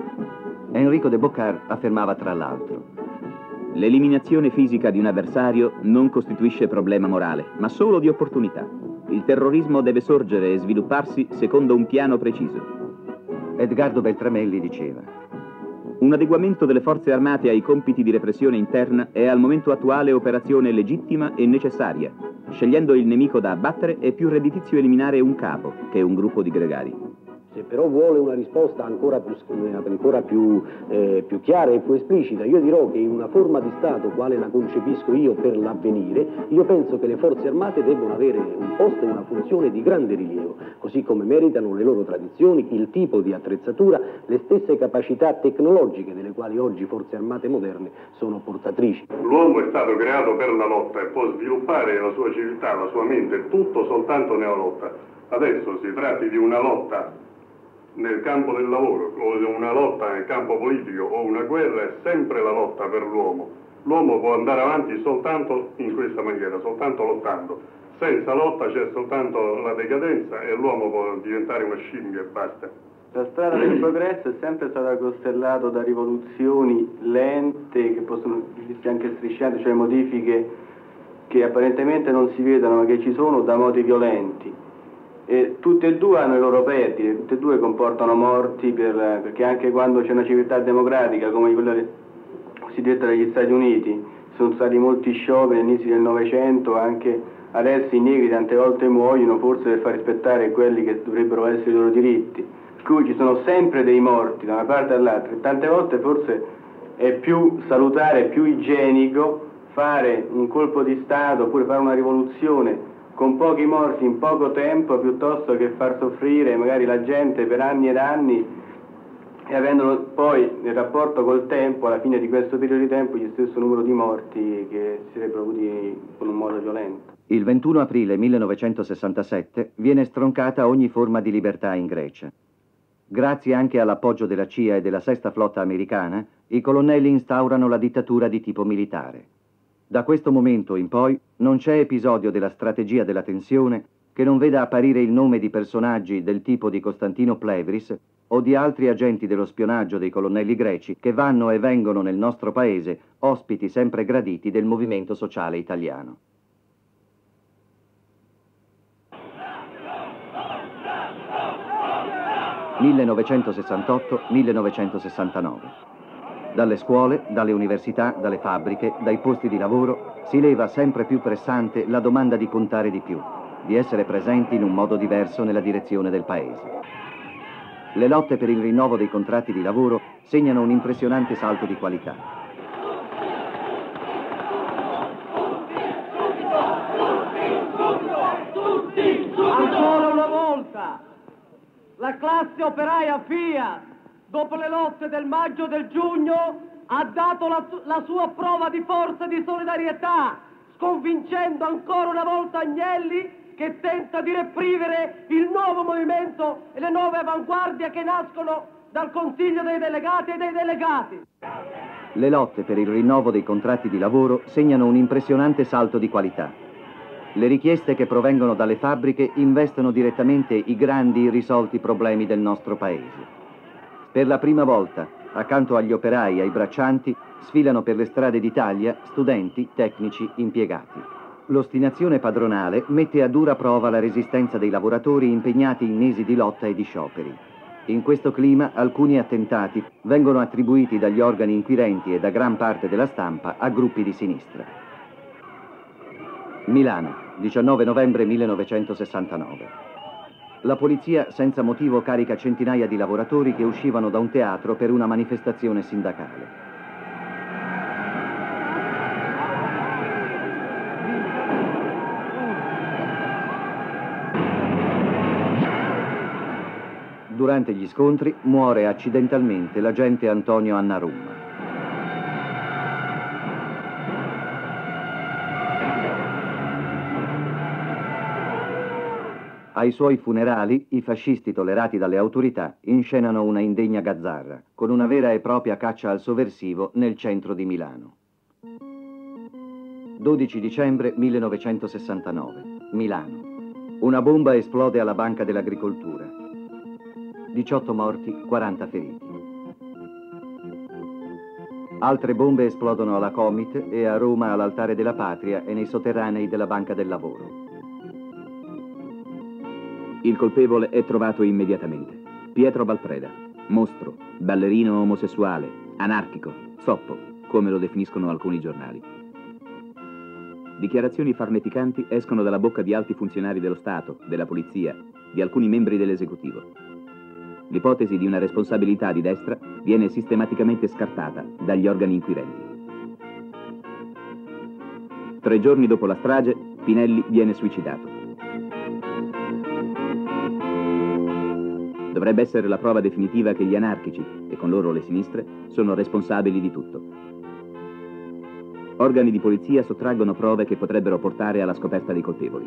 Enrico De Boccard affermava tra l'altro: l'eliminazione fisica di un avversario non costituisce problema morale, ma solo di opportunità. Il terrorismo deve sorgere e svilupparsi secondo un piano preciso. Edgardo Beltramelli diceva: un adeguamento delle forze armate ai compiti di repressione interna è al momento attuale operazione legittima e necessaria. Scegliendo il nemico da abbattere è più redditizio eliminare un capo che un gruppo di gregari. Se però vuole una risposta ancora più, ancora più, eh, più chiara e più esplicita, io dirò che in una forma di Stato, quale la concepisco io per l'avvenire, io penso che le forze armate debbano avere un posto e una funzione di grande rilievo, così come meritano le loro tradizioni, il tipo di attrezzatura, le stesse capacità tecnologiche delle quali oggi forze armate moderne sono portatrici. L'uomo è stato creato per la lotta e può sviluppare la sua civiltà, la sua mente, tutto soltanto nella lotta. Adesso si tratti di una lotta nel campo del lavoro, o una lotta nel campo politico o una guerra, è sempre la lotta per l'uomo. L'uomo può andare avanti soltanto in questa maniera, soltanto lottando. Senza lotta c'è soltanto la decadenza e l'uomo può diventare una scimmia e basta. La strada del progresso è sempre stata costellata da rivoluzioni lente, che possono essere anche striscianti, cioè modifiche che apparentemente non si vedono ma che ci sono, da modi violenti. E tutte e due hanno i loro perdite, tutte e due comportano morti, per, perché anche quando c'è una civiltà democratica come quella cosiddetta degli Stati Uniti, ci sono stati molti scioperi all'inizio del Novecento, anche adesso i negri tante volte muoiono forse per far rispettare quelli che dovrebbero essere i loro diritti, per cui ci sono sempre dei morti da una parte all'altra, e tante volte forse è più salutare, più igienico fare un colpo di Stato oppure fare una rivoluzione con pochi morti in poco tempo, piuttosto che far soffrire magari la gente per anni ed anni, e avendo poi nel rapporto col tempo, alla fine di questo periodo di tempo, gli stesso numero di morti che si sarebbero avuti con un modo violento. Il ventuno aprile millenovecentosessantasette viene stroncata ogni forma di libertà in Grecia. Grazie anche all'appoggio della C I A e della Sesta Flotta americana, i colonnelli instaurano la dittatura di tipo militare. Da questo momento in poi non c'è episodio della strategia della tensione che non veda apparire il nome di personaggi del tipo di Costantino Plevris o di altri agenti dello spionaggio dei colonnelli greci che vanno e vengono nel nostro paese, ospiti sempre graditi del movimento sociale italiano. millenovecentosessantotto millenovecentosessantanove. Dalle scuole, dalle università, dalle fabbriche, dai posti di lavoro si leva sempre più pressante la domanda di contare di più, di essere presenti in un modo diverso nella direzione del Paese. Le lotte per il rinnovo dei contratti di lavoro segnano un impressionante salto di qualità. Ancora una volta, la classe operaia Fiat, dopo le lotte del maggio e del giugno, ha dato la, la sua prova di forza e di solidarietà, sconvincendo ancora una volta Agnelli, che tenta di reprimere il nuovo movimento e le nuove avanguardie che nascono dal Consiglio dei Delegati e dei Delegati. Le lotte per il rinnovo dei contratti di lavoro segnano un impressionante salto di qualità. Le richieste che provengono dalle fabbriche investono direttamente i grandi irrisolti problemi del nostro Paese. Per la prima volta, accanto agli operai e ai braccianti, sfilano per le strade d'Italia studenti, tecnici, impiegati. L'ostinazione padronale mette a dura prova la resistenza dei lavoratori impegnati in mesi di lotta e di scioperi. In questo clima alcuni attentati vengono attribuiti dagli organi inquirenti e da gran parte della stampa a gruppi di sinistra. Milano, diciannove novembre millenovecentosessantanove. La polizia senza motivo carica centinaia di lavoratori che uscivano da un teatro per una manifestazione sindacale. Durante gli scontri muore accidentalmente l'agente Antonio Annarumma. Ai suoi funerali, i fascisti tollerati dalle autorità inscenano una indegna gazzarra, con una vera e propria caccia al sovversivo nel centro di Milano. dodici dicembre millenovecentosessantanove, Milano. Una bomba esplode alla Banca dell'Agricoltura. diciotto morti, quaranta feriti. Altre bombe esplodono alla Comit e a Roma all'Altare della Patria e nei sotterranei della Banca del Lavoro. Il colpevole è trovato immediatamente. Pietro Valpreda, mostro, ballerino omosessuale, anarchico, zoppo, come lo definiscono alcuni giornali. Dichiarazioni farneticanti escono dalla bocca di alti funzionari dello Stato, della polizia, di alcuni membri dell'esecutivo. L'ipotesi di una responsabilità di destra viene sistematicamente scartata dagli organi inquirenti. Tre giorni dopo la strage, Pinelli viene suicidato. Dovrebbe essere la prova definitiva che gli anarchici, e con loro le sinistre, sono responsabili di tutto. Organi di polizia sottraggono prove che potrebbero portare alla scoperta dei colpevoli.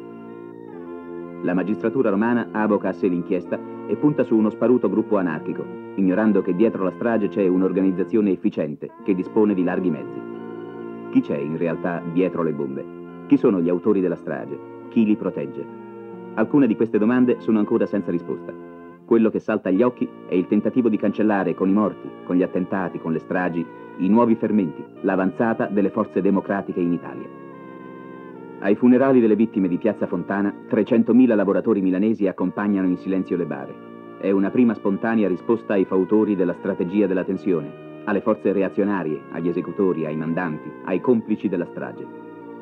La magistratura romana avoca a sé l'inchiesta e punta su uno sparuto gruppo anarchico, ignorando che dietro la strage c'è un'organizzazione efficiente che dispone di larghi mezzi. Chi c'è in realtà dietro le bombe? Chi sono gli autori della strage? Chi li protegge? Alcune di queste domande sono ancora senza risposta. Quello che salta agli occhi è il tentativo di cancellare con i morti, con gli attentati, con le stragi, i nuovi fermenti, l'avanzata delle forze democratiche in Italia. Ai funerali delle vittime di Piazza Fontana, trecentomila lavoratori milanesi accompagnano in silenzio le bare. È una prima spontanea risposta ai fautori della strategia della tensione, alle forze reazionarie, agli esecutori, ai mandanti, ai complici della strage.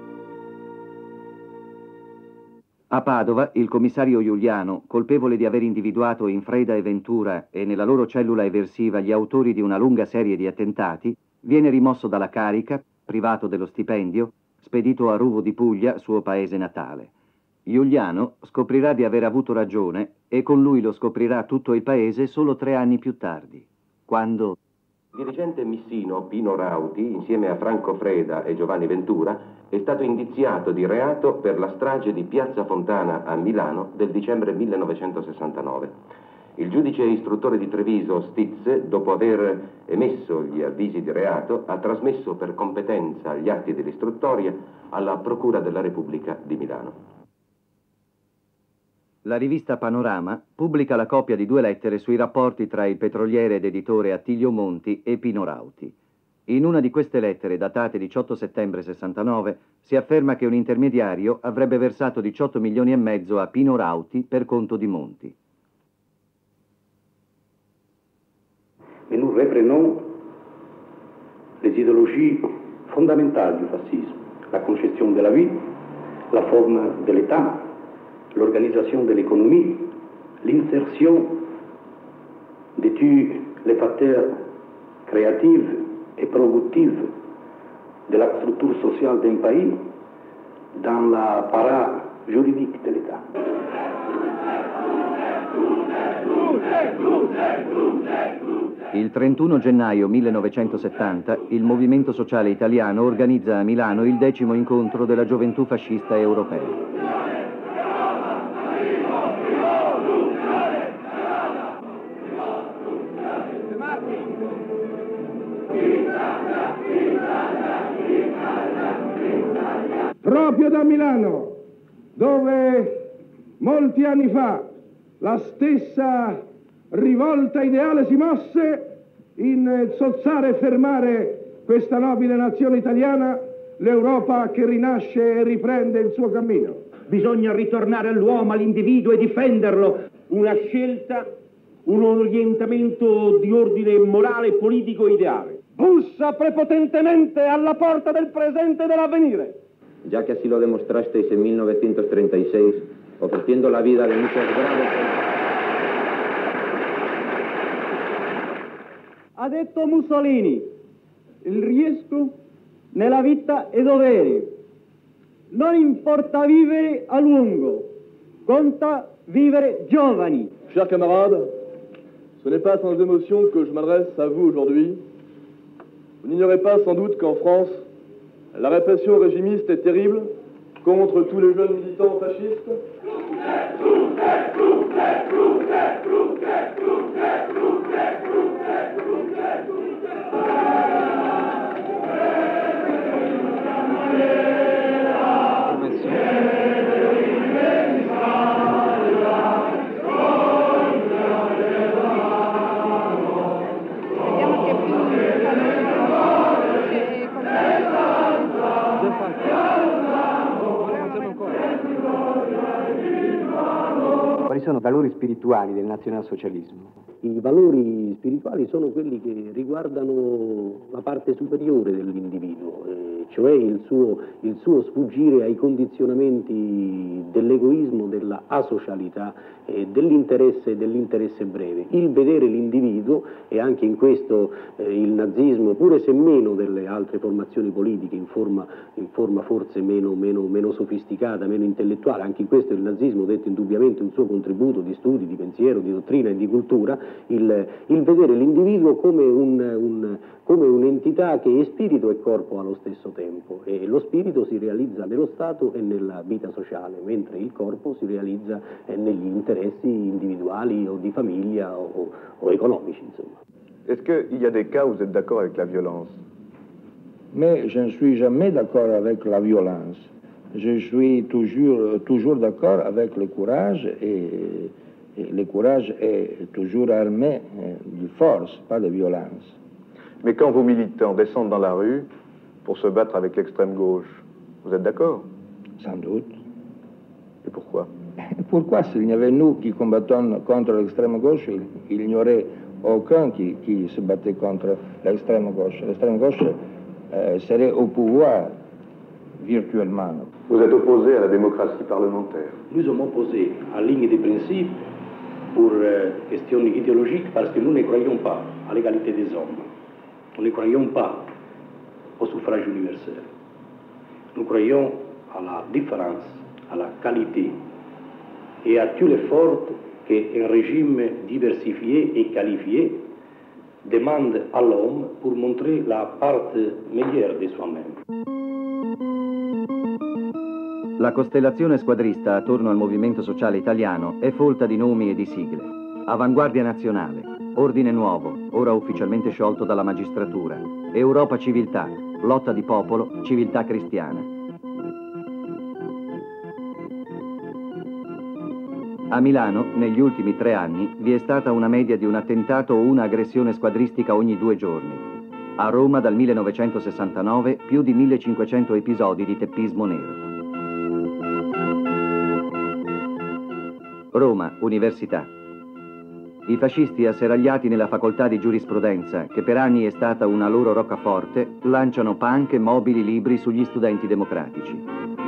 A Padova, il commissario Giuliano, colpevole di aver individuato in Freda e Ventura e nella loro cellula eversiva gli autori di una lunga serie di attentati, viene rimosso dalla carica, privato dello stipendio, spedito a Ruvo di Puglia, suo paese natale. Giuliano scoprirà di aver avuto ragione e con lui lo scoprirà tutto il paese solo tre anni più tardi, quando... Il dirigente missino Pino Rauti, insieme a Franco Freda e Giovanni Ventura, è stato indiziato di reato per la strage di Piazza Fontana a Milano del dicembre millenovecentosessantanove. Il giudice istruttore di Treviso, Stizze, dopo aver emesso gli avvisi di reato, ha trasmesso per competenza gli atti dell'istruttoria alla Procura della Repubblica di Milano. La rivista Panorama pubblica la copia di due lettere sui rapporti tra il petroliere ed editore Attilio Monti e Pino Rauti. In una di queste lettere, datate diciotto settembre sessantanove, si afferma che un intermediario avrebbe versato diciotto milioni e mezzo a Pino Rauti per conto di Monti. Mais nous reprenons les idéologies fondamentales du fascisme, la conception de la vie, la forme de l'État, l'organisation de l'économie, l'insertion de tous les facteurs créatifs et productifs de la structure sociale d'un pays dans l'appareil juridique de l'État. Il trentuno gennaio millenovecentosettanta il Movimento Sociale Italiano organizza a Milano il decimo incontro della gioventù fascista europea. Proprio da Milano, dove molti anni fa la stessa rivolta ideale si mosse in sozzare e fermare questa nobile nazione italiana, l'Europa che rinasce e riprende il suo cammino. Bisogna ritornare all'uomo, all'individuo e difenderlo. Una scelta, un orientamento di ordine morale, politico e ideale. Bussa prepotentemente alla porta del presente e dell'avvenire. Ya que así lo demostrasteis en mil novecientos treinta y seis, ofreciendo la vida de muchos graves... Ha detto Mussolini, il riesco nella vita è dovere. Non importa vivere a lungo, conta vivere giovani. Chers camarades, ce n'est pas sans émotion que je m'adresse à vous aujourd'hui. Vous n'ignorez pas sans doute qu'en France, la répression régimiste est terrible contre tous les jeunes militants fascistes. Quali sono i valori spirituali del nazionalsocialismo? I valori spirituali sono quelli che riguardano la parte superiore dell'individuo, eh, cioè il suo, il suo sfuggire ai condizionamenti dell'egoismo, della asocialità, eh, dell'interesse dell'interesse breve, il vedere l'individuo, e anche in questo eh, il nazismo, pure se meno delle altre formazioni politiche, in forma, in forma forse meno, meno, meno sofisticata, meno intellettuale, anche in questo il nazismo dette indubbiamente un suo contributo di studi, di pensiero, di dottrina e di cultura, il, il vedere l'individuo come, un, un, come un'entità che è spirito e corpo allo stesso tempo, e lo spirito si realizza nello Stato e nella vita sociale, mentre il corpo si realizza eh, negli interessi individuali o di famiglia o, o economici, insomma. Est-ce qu'il y a des cas où vous êtes d'accord avec la violence? Mais je ne suis jamais d'accord avec la violence. Je suis toujours, toujours d'accord avec le courage et, Et le courage est toujours armé de force, pas de violence. Mais quand vos militants descendent dans la rue pour se battre avec l'extrême gauche, vous êtes d'accord? Sans doute. Et pourquoi? Pourquoi s'il y avait nous qui combattons contre l'extrême gauche, il, il n'y aurait aucun qui, qui se battait contre l'extrême gauche. L'extrême gauche euh, serait au pouvoir virtuellement. Vous êtes opposé à la démocratie parlementaire? Nous sommes opposés à la ligne des principes pour euh, questions idéologiques parce que nous ne croyons pas à l'égalité des hommes. Nous ne croyons pas au suffrage universel. Nous croyons à la différence, à la qualité et à tout l'effort qu'un régime diversifié et qualifié demande à l'homme pour montrer la part meilleure de soi-même. La costellazione squadrista attorno al movimento sociale italiano è folta di nomi e di sigle. Avanguardia Nazionale, Ordine Nuovo, ora ufficialmente sciolto dalla magistratura, Europa Civiltà, Lotta di Popolo, Civiltà Cristiana. A Milano, negli ultimi tre anni, vi è stata una media di un attentato o una aggressione squadristica ogni due giorni. A Roma, dal millenovecentosessantanove, più di millecinquecento episodi di teppismo nero. Roma, Università. I fascisti asserragliati nella facoltà di giurisprudenza, che per anni è stata una loro roccaforte, lanciano punk e mobili libri sugli studenti democratici.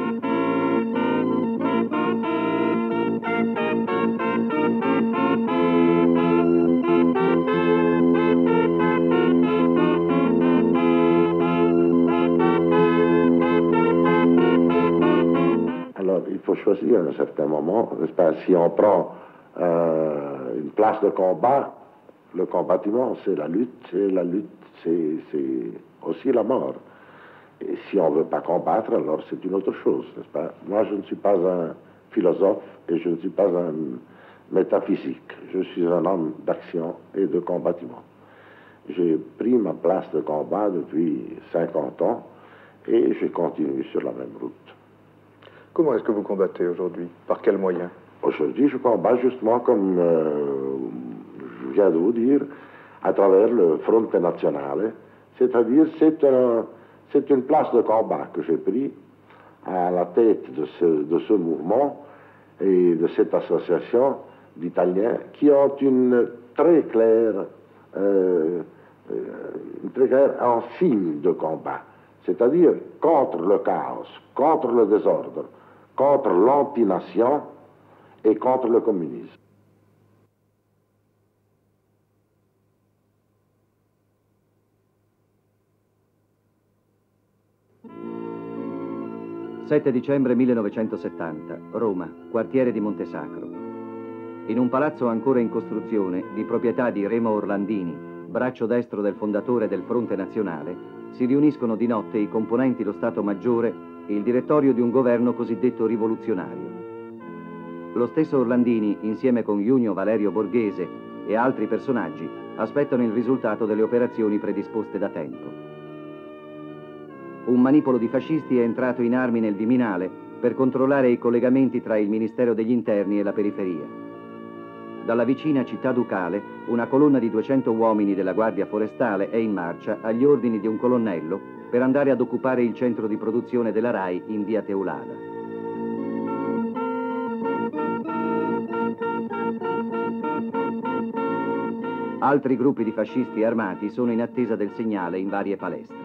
Alors, il faut choisir à un certain moment, n'est-ce pas, si on prend euh, une place de combat, le combattiment, c'est la lutte, c'est la lutte, c'est aussi la mort. Et si on ne veut pas combattre, alors c'est une autre chose, n'est-ce pas? Moi, je ne suis pas un philosophe et je ne suis pas un métaphysique. Je suis un homme d'action et de combattement. J'ai pris ma place de combat depuis cinquante ans et je continue sur la même route. Comment est-ce que vous combattez aujourd'hui? Par quels moyens? Aujourd'hui, je combats justement, comme euh, je viens de vous dire, à travers le Fronte Nazionale, c'est-à-dire c'est un, c'est une place de combat que j'ai pris à la tête de ce, de ce mouvement et de cette association d'Italiens qui ont une très claire, euh, une très claire insigne de combat, c'est-à-dire contre le chaos, contre le désordre, contre l'antination et contre le communisme. sette dicembre millenovecentosettanta, Roma, quartiere di Montesacro. In un palazzo ancora in costruzione, di proprietà di Remo Orlandini, braccio destro del fondatore del Fronte Nazionale, si riuniscono di notte i componenti lo Stato Maggiore e il direttorio di un governo cosiddetto rivoluzionario. Lo stesso Orlandini, insieme con Junio Valerio Borghese e altri personaggi, aspettano il risultato delle operazioni predisposte da tempo. Un manipolo di fascisti è entrato in armi nel Viminale per controllare i collegamenti tra il Ministero degli Interni e la periferia. Dalla vicina città ducale, una colonna di duecento uomini della Guardia Forestale è in marcia agli ordini di un colonnello per andare ad occupare il centro di produzione della RAI in via Teulada. Altri gruppi di fascisti armati sono in attesa del segnale in varie palestre.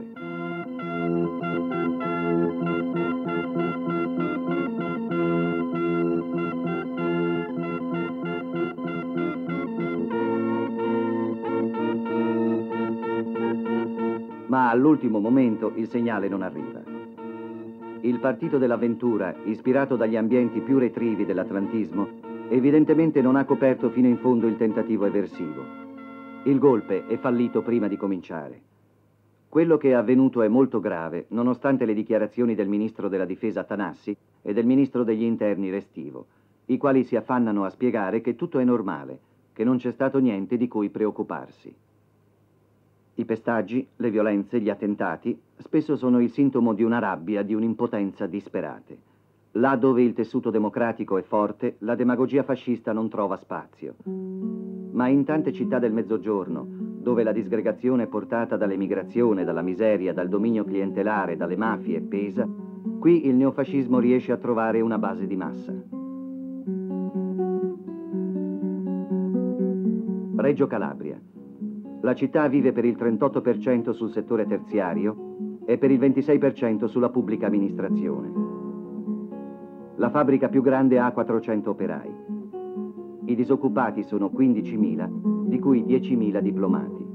Ma all'ultimo momento il segnale non arriva. Il partito dell'avventura, ispirato dagli ambienti più retrivi dell'atlantismo, evidentemente non ha coperto fino in fondo il tentativo eversivo. Il golpe è fallito prima di cominciare. Quello che è avvenuto è molto grave, nonostante le dichiarazioni del ministro della difesa Tanassi e del ministro degli interni Restivo, i quali si affannano a spiegare che tutto è normale, che non c'è stato niente di cui preoccuparsi. I pestaggi, le violenze, gli attentati spesso sono il sintomo di una rabbia, di un'impotenza disperate. Là dove il tessuto democratico è forte, la demagogia fascista non trova spazio. Ma in tante città del Mezzogiorno, dove la disgregazione portata dall'emigrazione, dalla miseria, dal dominio clientelare, dalle mafie pesa, qui il neofascismo riesce a trovare una base di massa. Reggio Calabria. La città vive per il trentotto per cento sul settore terziario e per il ventisei per cento sulla pubblica amministrazione. La fabbrica più grande ha quattrocento operai. I disoccupati sono quindicimila, di cui diecimila diplomati.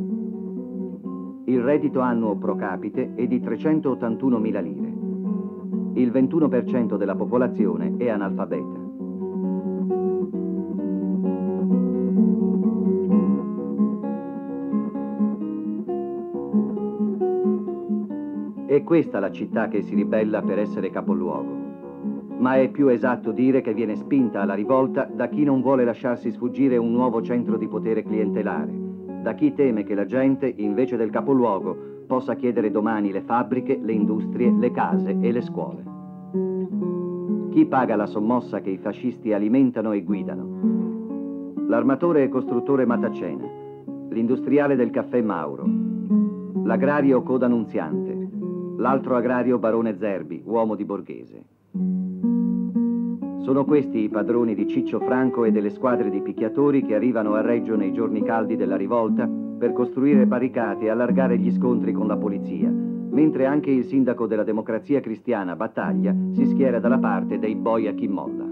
Il reddito annuo pro capite è di trecentottantunomila lire. Il ventuno per cento della popolazione è analfabeta. È questa la città che si ribella per essere capoluogo. Ma è più esatto dire che viene spinta alla rivolta da chi non vuole lasciarsi sfuggire un nuovo centro di potere clientelare, da chi teme che la gente, invece del capoluogo, possa chiedere domani le fabbriche, le industrie, le case e le scuole. Chi paga la sommossa che i fascisti alimentano e guidano? L'armatore e costruttore Matacena, l'industriale del caffè Mauro, l'agrario Coda Nunziante, l'altro agrario Barone Zerbi, uomo di Borghese. Sono questi i padroni di Ciccio Franco e delle squadre di picchiatori che arrivano a Reggio nei giorni caldi della rivolta per costruire barricate e allargare gli scontri con la polizia, mentre anche il sindaco della Democrazia Cristiana, Battaglia, si schiera dalla parte dei boia chi molla.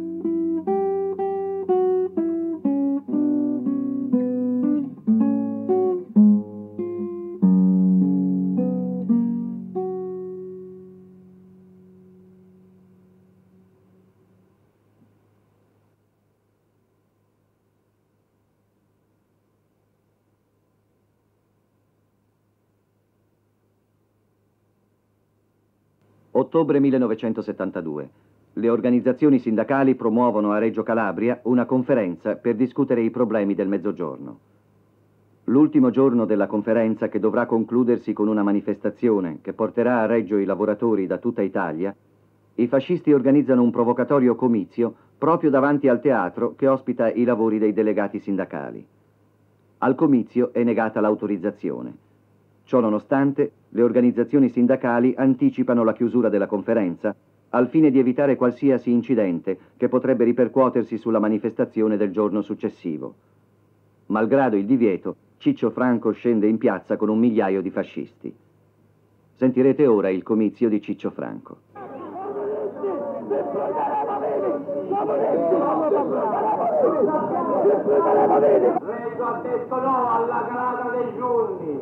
Ottobre millenovecentosettantadue. Le organizzazioni sindacali promuovono a Reggio Calabria una conferenza per discutere i problemi del Mezzogiorno. L'ultimo giorno della conferenza, che dovrà concludersi con una manifestazione che porterà a Reggio i lavoratori da tutta Italia, i fascisti organizzano un provocatorio comizio proprio davanti al teatro che ospita i lavori dei delegati sindacali. Al comizio è negata l'autorizzazione. Ciò nonostante, le organizzazioni sindacali anticipano la chiusura della conferenza al fine di evitare qualsiasi incidente che potrebbe ripercuotersi sulla manifestazione del giorno successivo. Malgrado il divieto, Ciccio Franco scende in piazza con un migliaio di fascisti. Sentirete ora il comizio di Ciccio Franco. Reggio ha detto no alla grada dei giorni.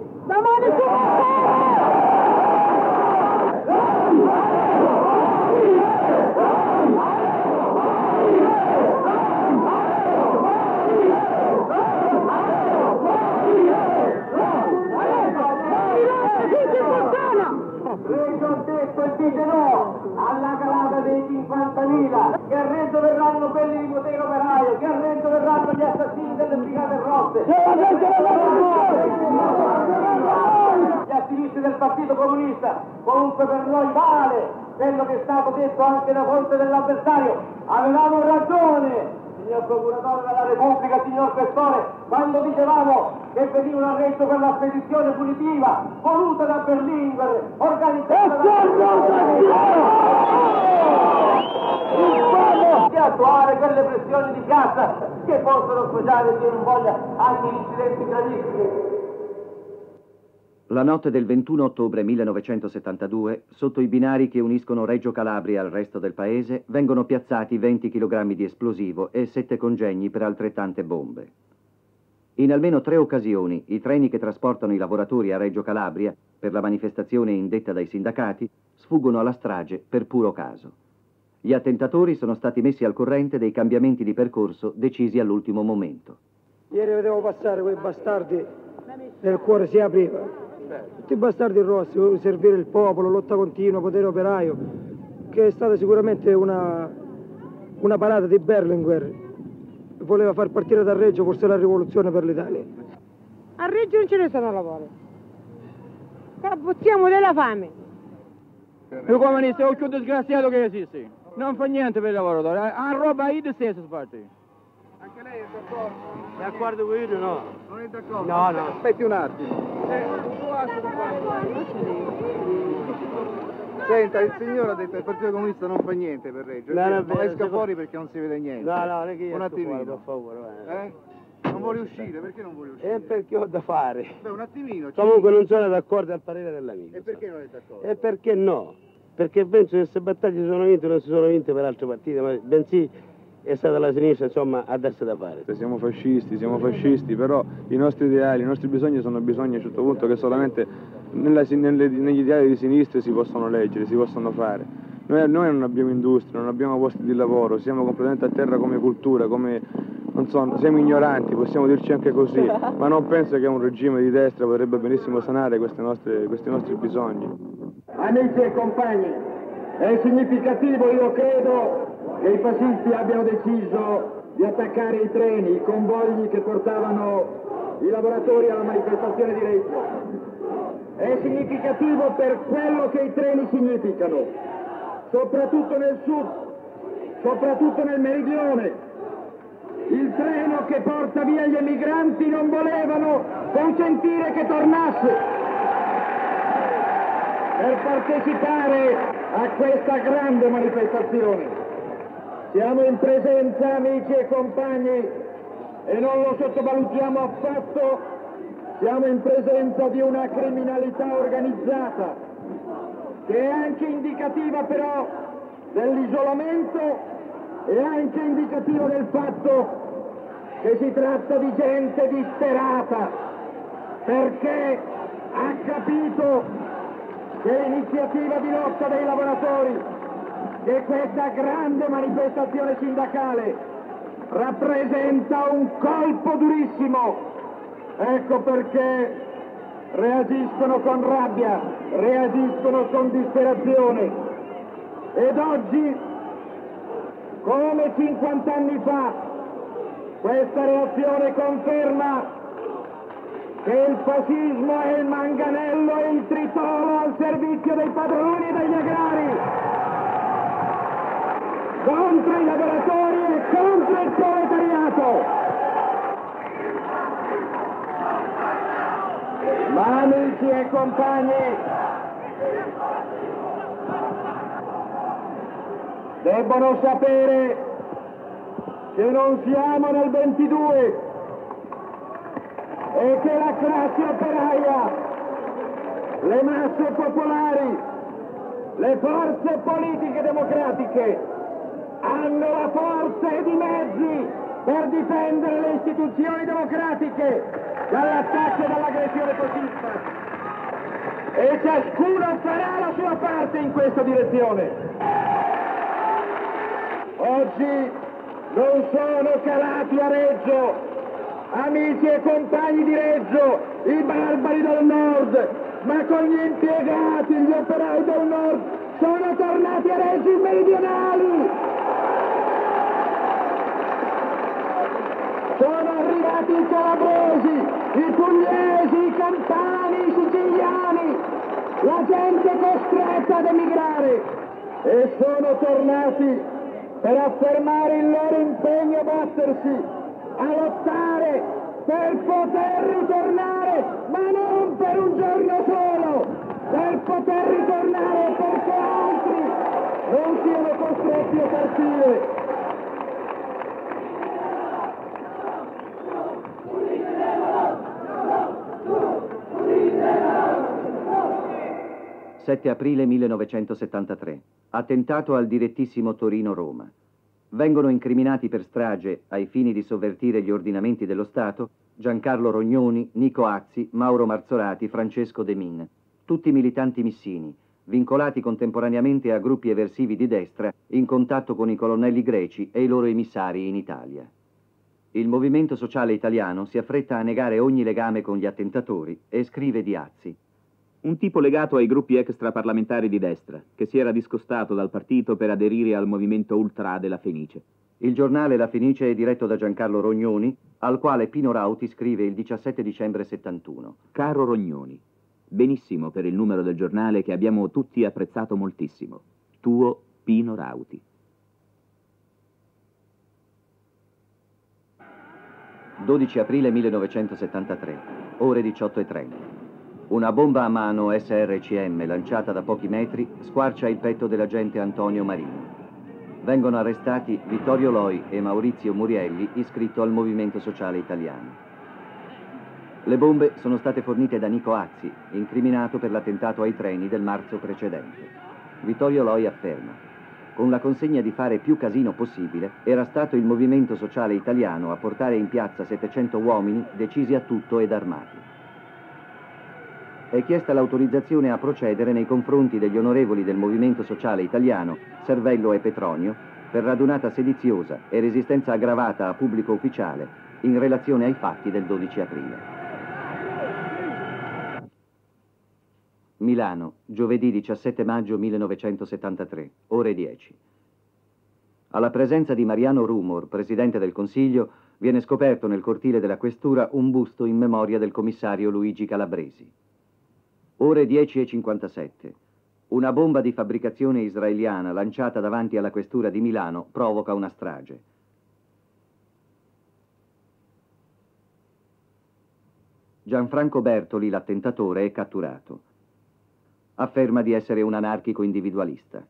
Reggio ha detto e dice no alla grada dei cinquantamila, che a Reggio verranno quelli di potere operaio, che a Reggio verranno gli assassini delle brigate rosse, gli attivisti del Partito Comunista. Comunque per noi vale quello che è stato detto anche da fonte dell'avversario. Avevamo ragione, signor Procuratore della Repubblica, signor Questore, quando dicevamo che venivano a Reggio per la spedizione punitiva voluta da Berlinguer, organizzata da... di attuare quelle pressioni di piazza che possono sfociare, se non voglia, anche in incidenti gravissimi. La notte del ventuno ottobre millenovecentosettantadue, sotto i binari che uniscono Reggio Calabria al resto del paese, vengono piazzati venti chilogrammi di esplosivo e sette congegni per altrettante bombe. In almeno tre occasioni, i treni che trasportano i lavoratori a Reggio Calabria, per la manifestazione indetta dai sindacati, sfuggono alla strage per puro caso. Gli attentatori sono stati messi al corrente dei cambiamenti di percorso decisi all'ultimo momento. Ieri vedevo passare quei bastardi e il cuore si apriva. Tutti i bastardi rossi, servire il popolo, lotta continua, potere operaio, che è stata sicuramente una, una parata di Berlinguer. Voleva far partire da Reggio forse la rivoluzione per l'Italia. A Reggio non ce ne sono lavori. Buttiamo della fame. Il comunista è il più disgraziato che esiste. Non fa niente per i lavoratori, ha roba io di stesso sparti. Anche lei è d'accordo? D'accordo con io no. Non è d'accordo? No, no. Aspetti un attimo. Eh, Senta, il signore ha detto che il Partito Comunista non fa niente per reggere. No, no, non beh, esca se- fuori perché non si vede niente. No, no, non è che io un esco attimino. fuori, per favore, va. Eh? Non vuole uscire, perché non vuole uscire? E perché ho da fare? Beh, un attimino. ci- Comunque non sono d'accordo al parere dell'amico. E perché non è d'accordo? E perché no? Perché penso che queste battaglie sono vinte non si sono vinte per altre partite, ma bensì è stata la sinistra, insomma, a darsi da fare. Siamo fascisti, siamo fascisti, però i nostri ideali, i nostri bisogni sono bisogni a un certo punto che solamente nella- nelle- negli ideali di sinistra si possono leggere, si possono fare. Noi, noi non abbiamo industria, non abbiamo posti di lavoro, siamo completamente a terra come cultura, come, non so, siamo ignoranti, possiamo dirci anche così, ma non penso che un regime di destra potrebbe benissimo sanare queste nostre- questi nostri bisogni. Amici e compagni, è significativo, io credo, che i fascisti abbiano deciso di attaccare i treni, i convogli che portavano i lavoratori alla manifestazione di Reggio. È significativo per quello che i treni significano, soprattutto nel sud, soprattutto nel meridione. Il treno che porta via gli emigranti non volevano consentire che tornasse. Per partecipare a questa grande manifestazione. Siamo in presenza, amici e compagni, e non lo sottovalutiamo affatto, siamo in presenza di una criminalità organizzata, che è anche indicativa però dell'isolamento e anche indicativa del fatto che si tratta di gente disperata, perché ha capito che l'iniziativa di lotta dei lavoratori, che questa grande manifestazione sindacale rappresenta un colpo durissimo. Ecco perché reagiscono con rabbia, reagiscono con disperazione. Ed oggi, come cinquanta anni fa, questa reazione conferma che il fascismo è il manganello e il tritolo al servizio dei padroni e degli agrari, contro i lavoratori e contro il proletariato. Ma amici e compagni, debbono sapere che non siamo nel ventidue e che la classe operaia, le masse popolari, le forze politiche democratiche hanno la forza ed i mezzi per difendere le istituzioni democratiche dall'attacco e dall'aggressione fascista. E ciascuno farà la sua parte in questa direzione. Oggi non sono calati a Reggio, amici e compagni di Reggio, i barbari del nord, ma con gli impiegati, gli operai del nord, sono tornati a Reggio i meridionali. Sono arrivati i calabresi, i pugliesi, i campani, i siciliani, la gente costretta ad emigrare, e sono tornati per affermare il loro impegno a battersi, a lottare per poter ritornare, ma non per un giorno solo, per poter ritornare perché altri non siano costretti a partire. sette aprile millenovecentosettantatré. Attentato al direttissimo Torino-Roma. Vengono incriminati per strage, ai fini di sovvertire gli ordinamenti dello Stato, Giancarlo Rognoni, Nico Azzi, Mauro Marzorati, Francesco De Min, tutti militanti missini, vincolati contemporaneamente a gruppi eversivi di destra, in contatto con i colonnelli greci e i loro emissari in Italia. Il movimento sociale italiano si affretta a negare ogni legame con gli attentatori e scrive di Azzi: un tipo legato ai gruppi extraparlamentari di destra, che si era discostato dal partito per aderire al movimento ultra della Fenice. Il giornale La Fenice è diretto da Giancarlo Rognoni, al quale Pino Rauti scrive il diciassette dicembre settantuno. Caro Rognoni, benissimo per il numero del giornale che abbiamo tutti apprezzato moltissimo. Tuo Pino Rauti. dodici aprile millenovecentosettantatré, ore diciotto e trenta. Una bomba a mano S R C M lanciata da pochi metri squarcia il petto dell'agente Antonio Marino. Vengono arrestati Vittorio Loi e Maurizio Murielli, iscritto al Movimento Sociale Italiano. Le bombe sono state fornite da Nico Azzi, incriminato per l'attentato ai treni del marzo precedente. Vittorio Loi afferma: con la consegna di fare più casino possibile, era stato il Movimento Sociale Italiano a portare in piazza settecento uomini decisi a tutto ed armati. È chiesta l'autorizzazione a procedere nei confronti degli onorevoli del Movimento Sociale Italiano, Servello e Petronio, per radunata sediziosa e resistenza aggravata a pubblico ufficiale in relazione ai fatti del dodici aprile. Milano, giovedì diciassette maggio millenovecentosettantatré, ore dieci. Alla presenza di Mariano Rumor, Presidente del Consiglio, viene scoperto nel cortile della Questura un busto in memoria del commissario Luigi Calabresi. Ore dieci e cinquantasette. Una bomba di fabbricazione israeliana lanciata davanti alla Questura di Milano provoca una strage. Gianfranco Bertoli, l'attentatore, è catturato. Afferma di essere un anarchico individualista.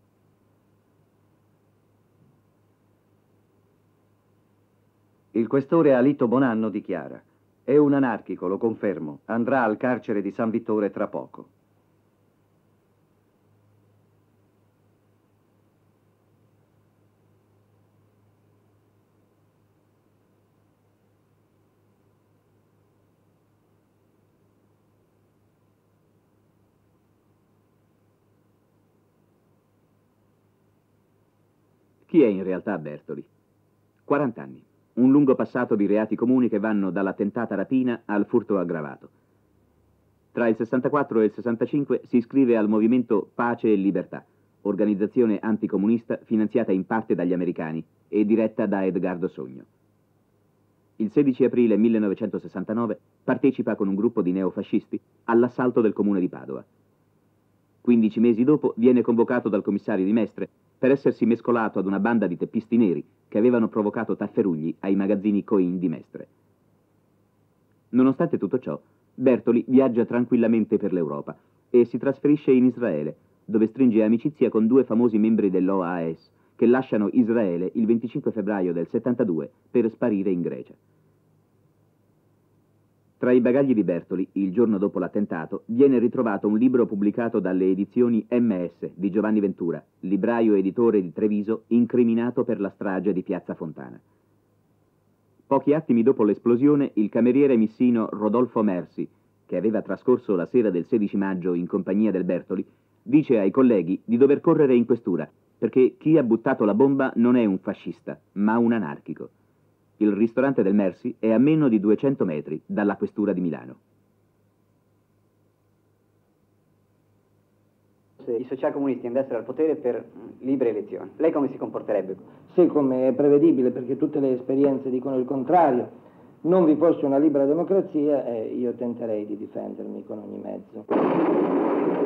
Il questore Alito Bonanno dichiara: è un anarchico, lo confermo, andrà al carcere di San Vittore tra poco. Chi è in realtà Bertoli? quaranta anni. Un lungo passato di reati comuni che vanno dall'attentata rapina al furto aggravato. Tra il sessantaquattro e il sessantacinque si iscrive al movimento Pace e Libertà, organizzazione anticomunista finanziata in parte dagli americani e diretta da Edgardo Sogno. Il sedici aprile millenovecentosessantanove partecipa con un gruppo di neofascisti all'assalto del comune di Padova. quindici mesi dopo viene convocato dal commissario di Mestre per essersi mescolato ad una banda di teppisti neri che avevano provocato tafferugli ai magazzini Coin di Mestre. Nonostante tutto ciò, Bertoli viaggia tranquillamente per l'Europa e si trasferisce in Israele, dove stringe amicizia con due famosi membri dell'O A S, che lasciano Israele il venticinque febbraio del settantadue per sparire in Grecia. Tra i bagagli di Bertoli, il giorno dopo l'attentato, viene ritrovato un libro pubblicato dalle edizioni M S di Giovanni Ventura, libraio editore di Treviso, incriminato per la strage di Piazza Fontana. Pochi attimi dopo l'esplosione, il cameriere missino Rodolfo Mersi, che aveva trascorso la sera del sedici maggio in compagnia del Bertoli, dice ai colleghi di dover correre in questura, perché chi ha buttato la bomba non è un fascista, ma un anarchico. Il ristorante del Mersi è a meno di duecento metri dalla questura di Milano. Se i socialcomunisti andassero al potere per libere elezioni, lei come si comporterebbe? Sì, come è prevedibile, perché tutte le esperienze dicono il contrario. Non vi fosse una libera democrazia e io tenterei di difendermi con ogni mezzo.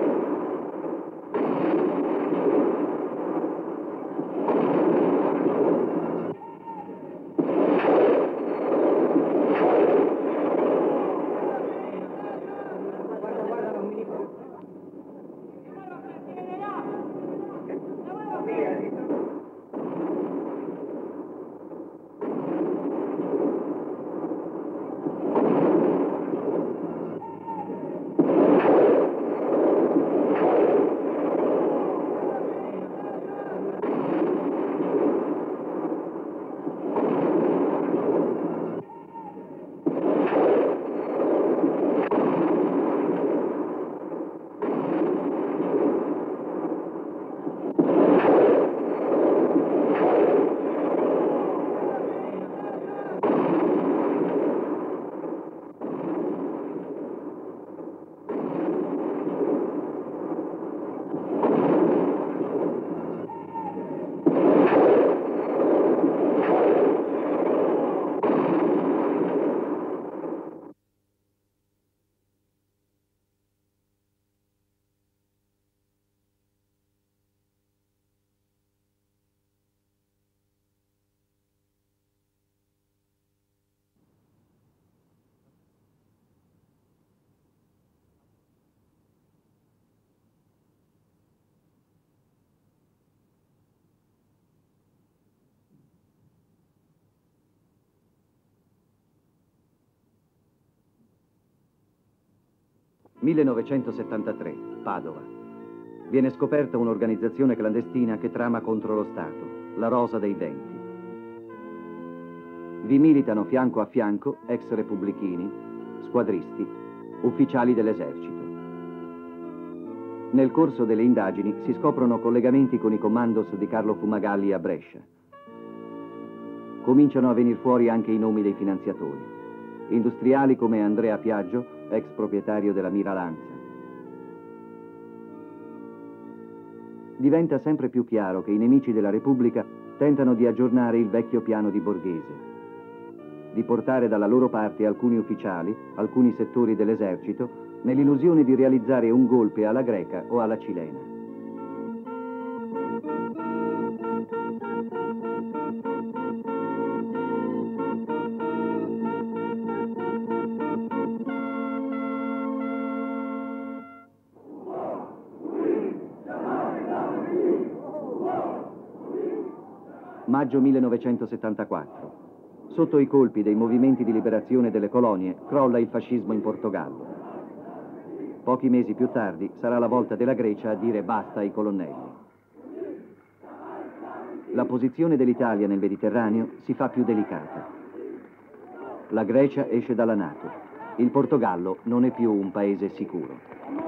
millenovecentosettantatré, Padova. Viene scoperta un'organizzazione clandestina che trama contro lo Stato, la Rosa dei Venti. Vi militano fianco a fianco ex repubblichini, squadristi, ufficiali dell'esercito. Nel corso delle indagini si scoprono collegamenti con i commandos di Carlo Fumagalli a Brescia. Cominciano a venir fuori anche i nomi dei finanziatori. Industriali come Andrea Piaggio, ex proprietario della Mira Lanza. Diventa sempre più chiaro che i nemici della Repubblica tentano di aggiornare il vecchio piano di Borghese, di portare dalla loro parte alcuni ufficiali, alcuni settori dell'esercito, nell'illusione di realizzare un golpe alla greca o alla cilena. Maggio millenovecentosettantaquattro. Sotto i colpi dei movimenti di liberazione delle colonie, crolla il fascismo in Portogallo. Pochi mesi più tardi sarà la volta della Grecia a dire basta ai colonnelli. La posizione dell'Italia nel Mediterraneo si fa più delicata. La Grecia esce dalla NATO. Il Portogallo non è più un paese sicuro.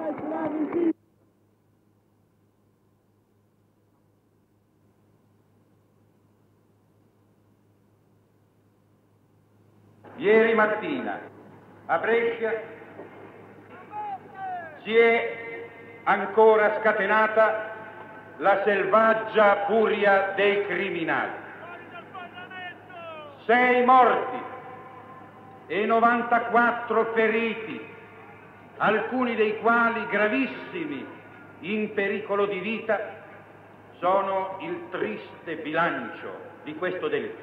Ieri mattina a Brescia si è ancora scatenata la selvaggia furia dei criminali. Sei morti e novantaquattro feriti, alcuni dei quali gravissimi, in pericolo di vita, sono il triste bilancio di questo delitto.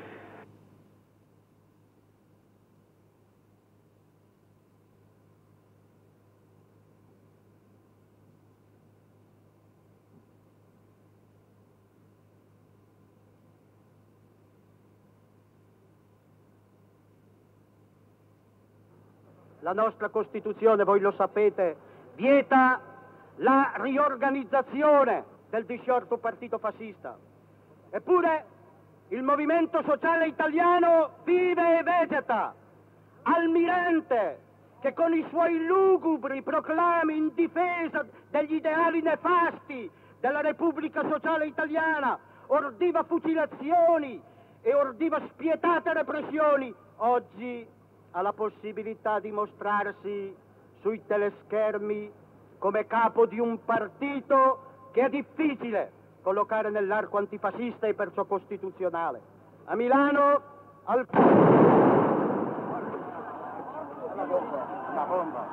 La nostra Costituzione, voi lo sapete, vieta la riorganizzazione del disciolto partito fascista. Eppure il Movimento Sociale Italiano vive e vegeta. Almirante, che con i suoi lugubri proclami in difesa degli ideali nefasti della Repubblica Sociale Italiana, ordiva fucilazioni e ordiva spietate repressioni, oggi ha la possibilità di mostrarsi sui teleschermi come capo di un partito che è difficile collocare nell'arco antifascista e perciò costituzionale. A Milano, al... Una bomba.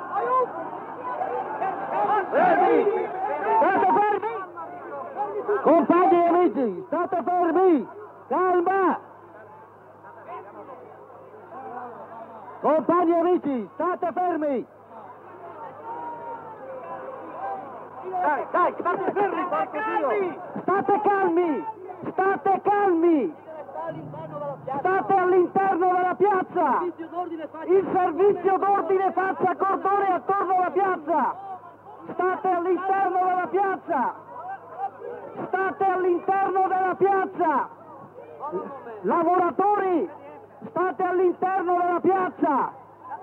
Fermi! State fermi! Compagni e amici, state fermi! Calma! Compagni e amici, state fermi! Dai, dai, state fermi! State calmi! State calmi! State calmi! State all'interno della piazza! Il servizio d'ordine faccia cordone attorno alla piazza! State all'interno della piazza! State all'interno della piazza! Lavoratori! State all'interno della piazza!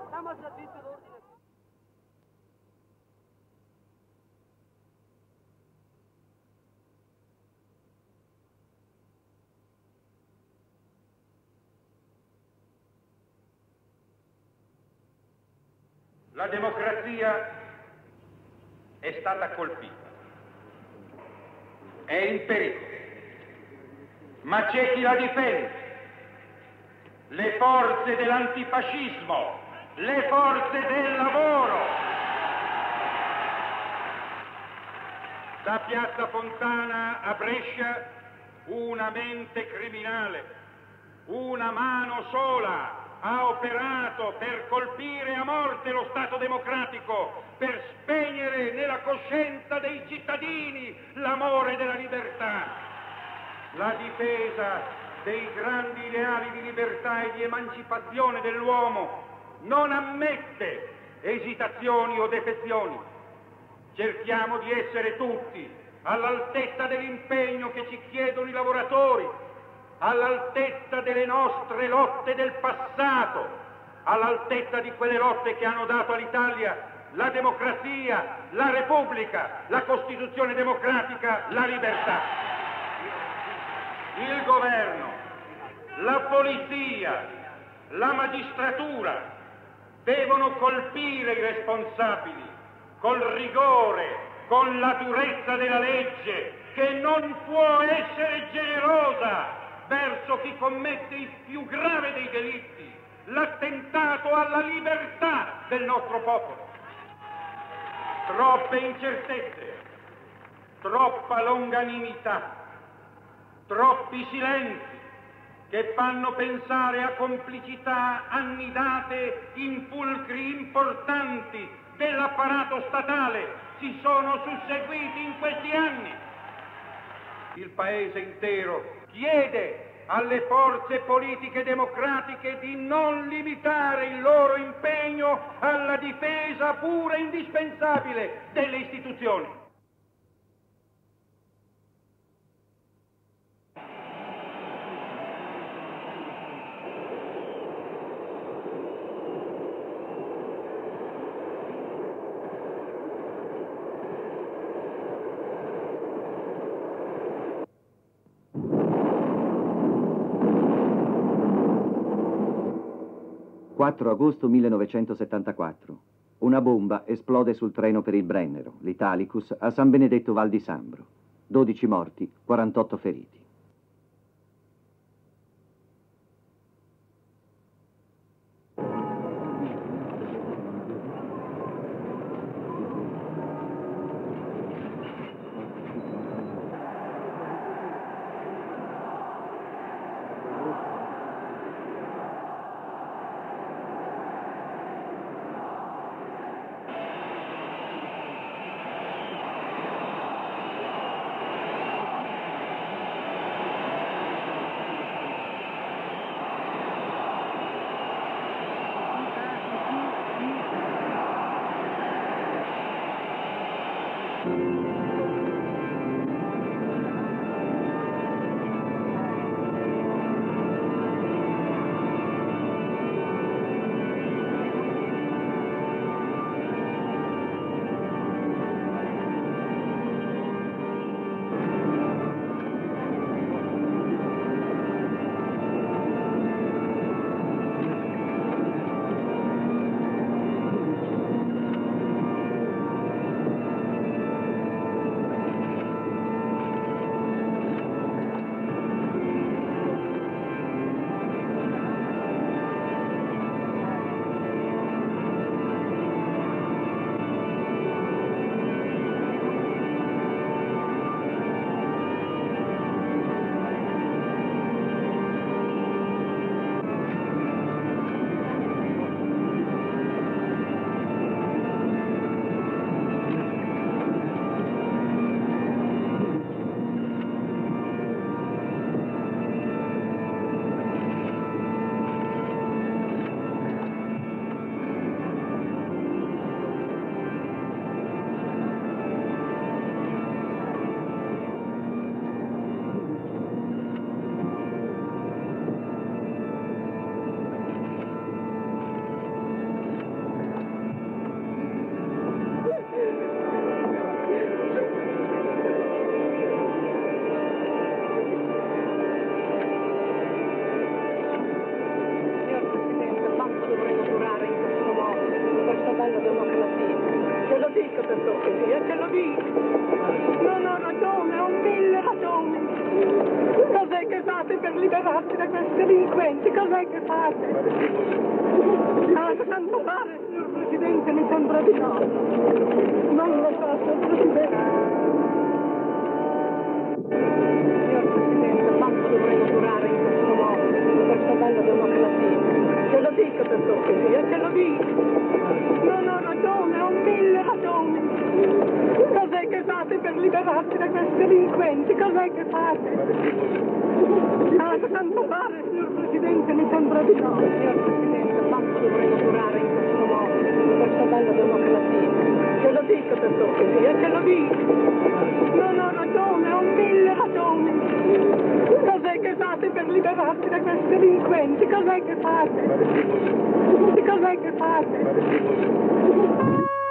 La democrazia è stata colpita, è in pericolo, ma c'è chi la difende. Le forze dell'antifascismo, le forze del lavoro. Da Piazza Fontana a Brescia una mente criminale, una mano sola ha operato per colpire a morte lo Stato democratico, per spegnere nella coscienza dei cittadini l'amore della libertà. La difesa dei grandi ideali di libertà e di emancipazione dell'uomo non ammette esitazioni o defezioni. Cerchiamo di essere tutti all'altezza dell'impegno che ci chiedono i lavoratori, all'altezza delle nostre lotte del passato, all'altezza di quelle lotte che hanno dato all'Italia la democrazia, la Repubblica, la Costituzione democratica, la libertà. Il governo, la polizia, la magistratura devono colpire i responsabili col rigore, con la durezza della legge, che non può essere generosa verso chi commette il più grave dei delitti, l'attentato alla libertà del nostro popolo. Troppe incertezze, troppa longanimità, troppi silenzi che fanno pensare a complicità annidate in fulcri importanti dell'apparato statale si sono susseguiti in questi anni. Il Paese intero chiede alle forze politiche democratiche di non limitare il loro impegno alla difesa pura e indispensabile delle istituzioni. quattro agosto millenovecentosettantaquattro. Una bomba esplode sul treno per il Brennero, l'Italicus, a San Benedetto Val di Sambro. dodici morti, quarantotto feriti. Presidente, mi sembra di no. Signor Presidente, quanto dovrei durare in questo modo? dica per cortesia, ce lo dica. Non ho ragione, ho mille ragioni. Cos'è che fate per liberarti da questi delinquenti? Cos'è che fate? Cos'è che fate?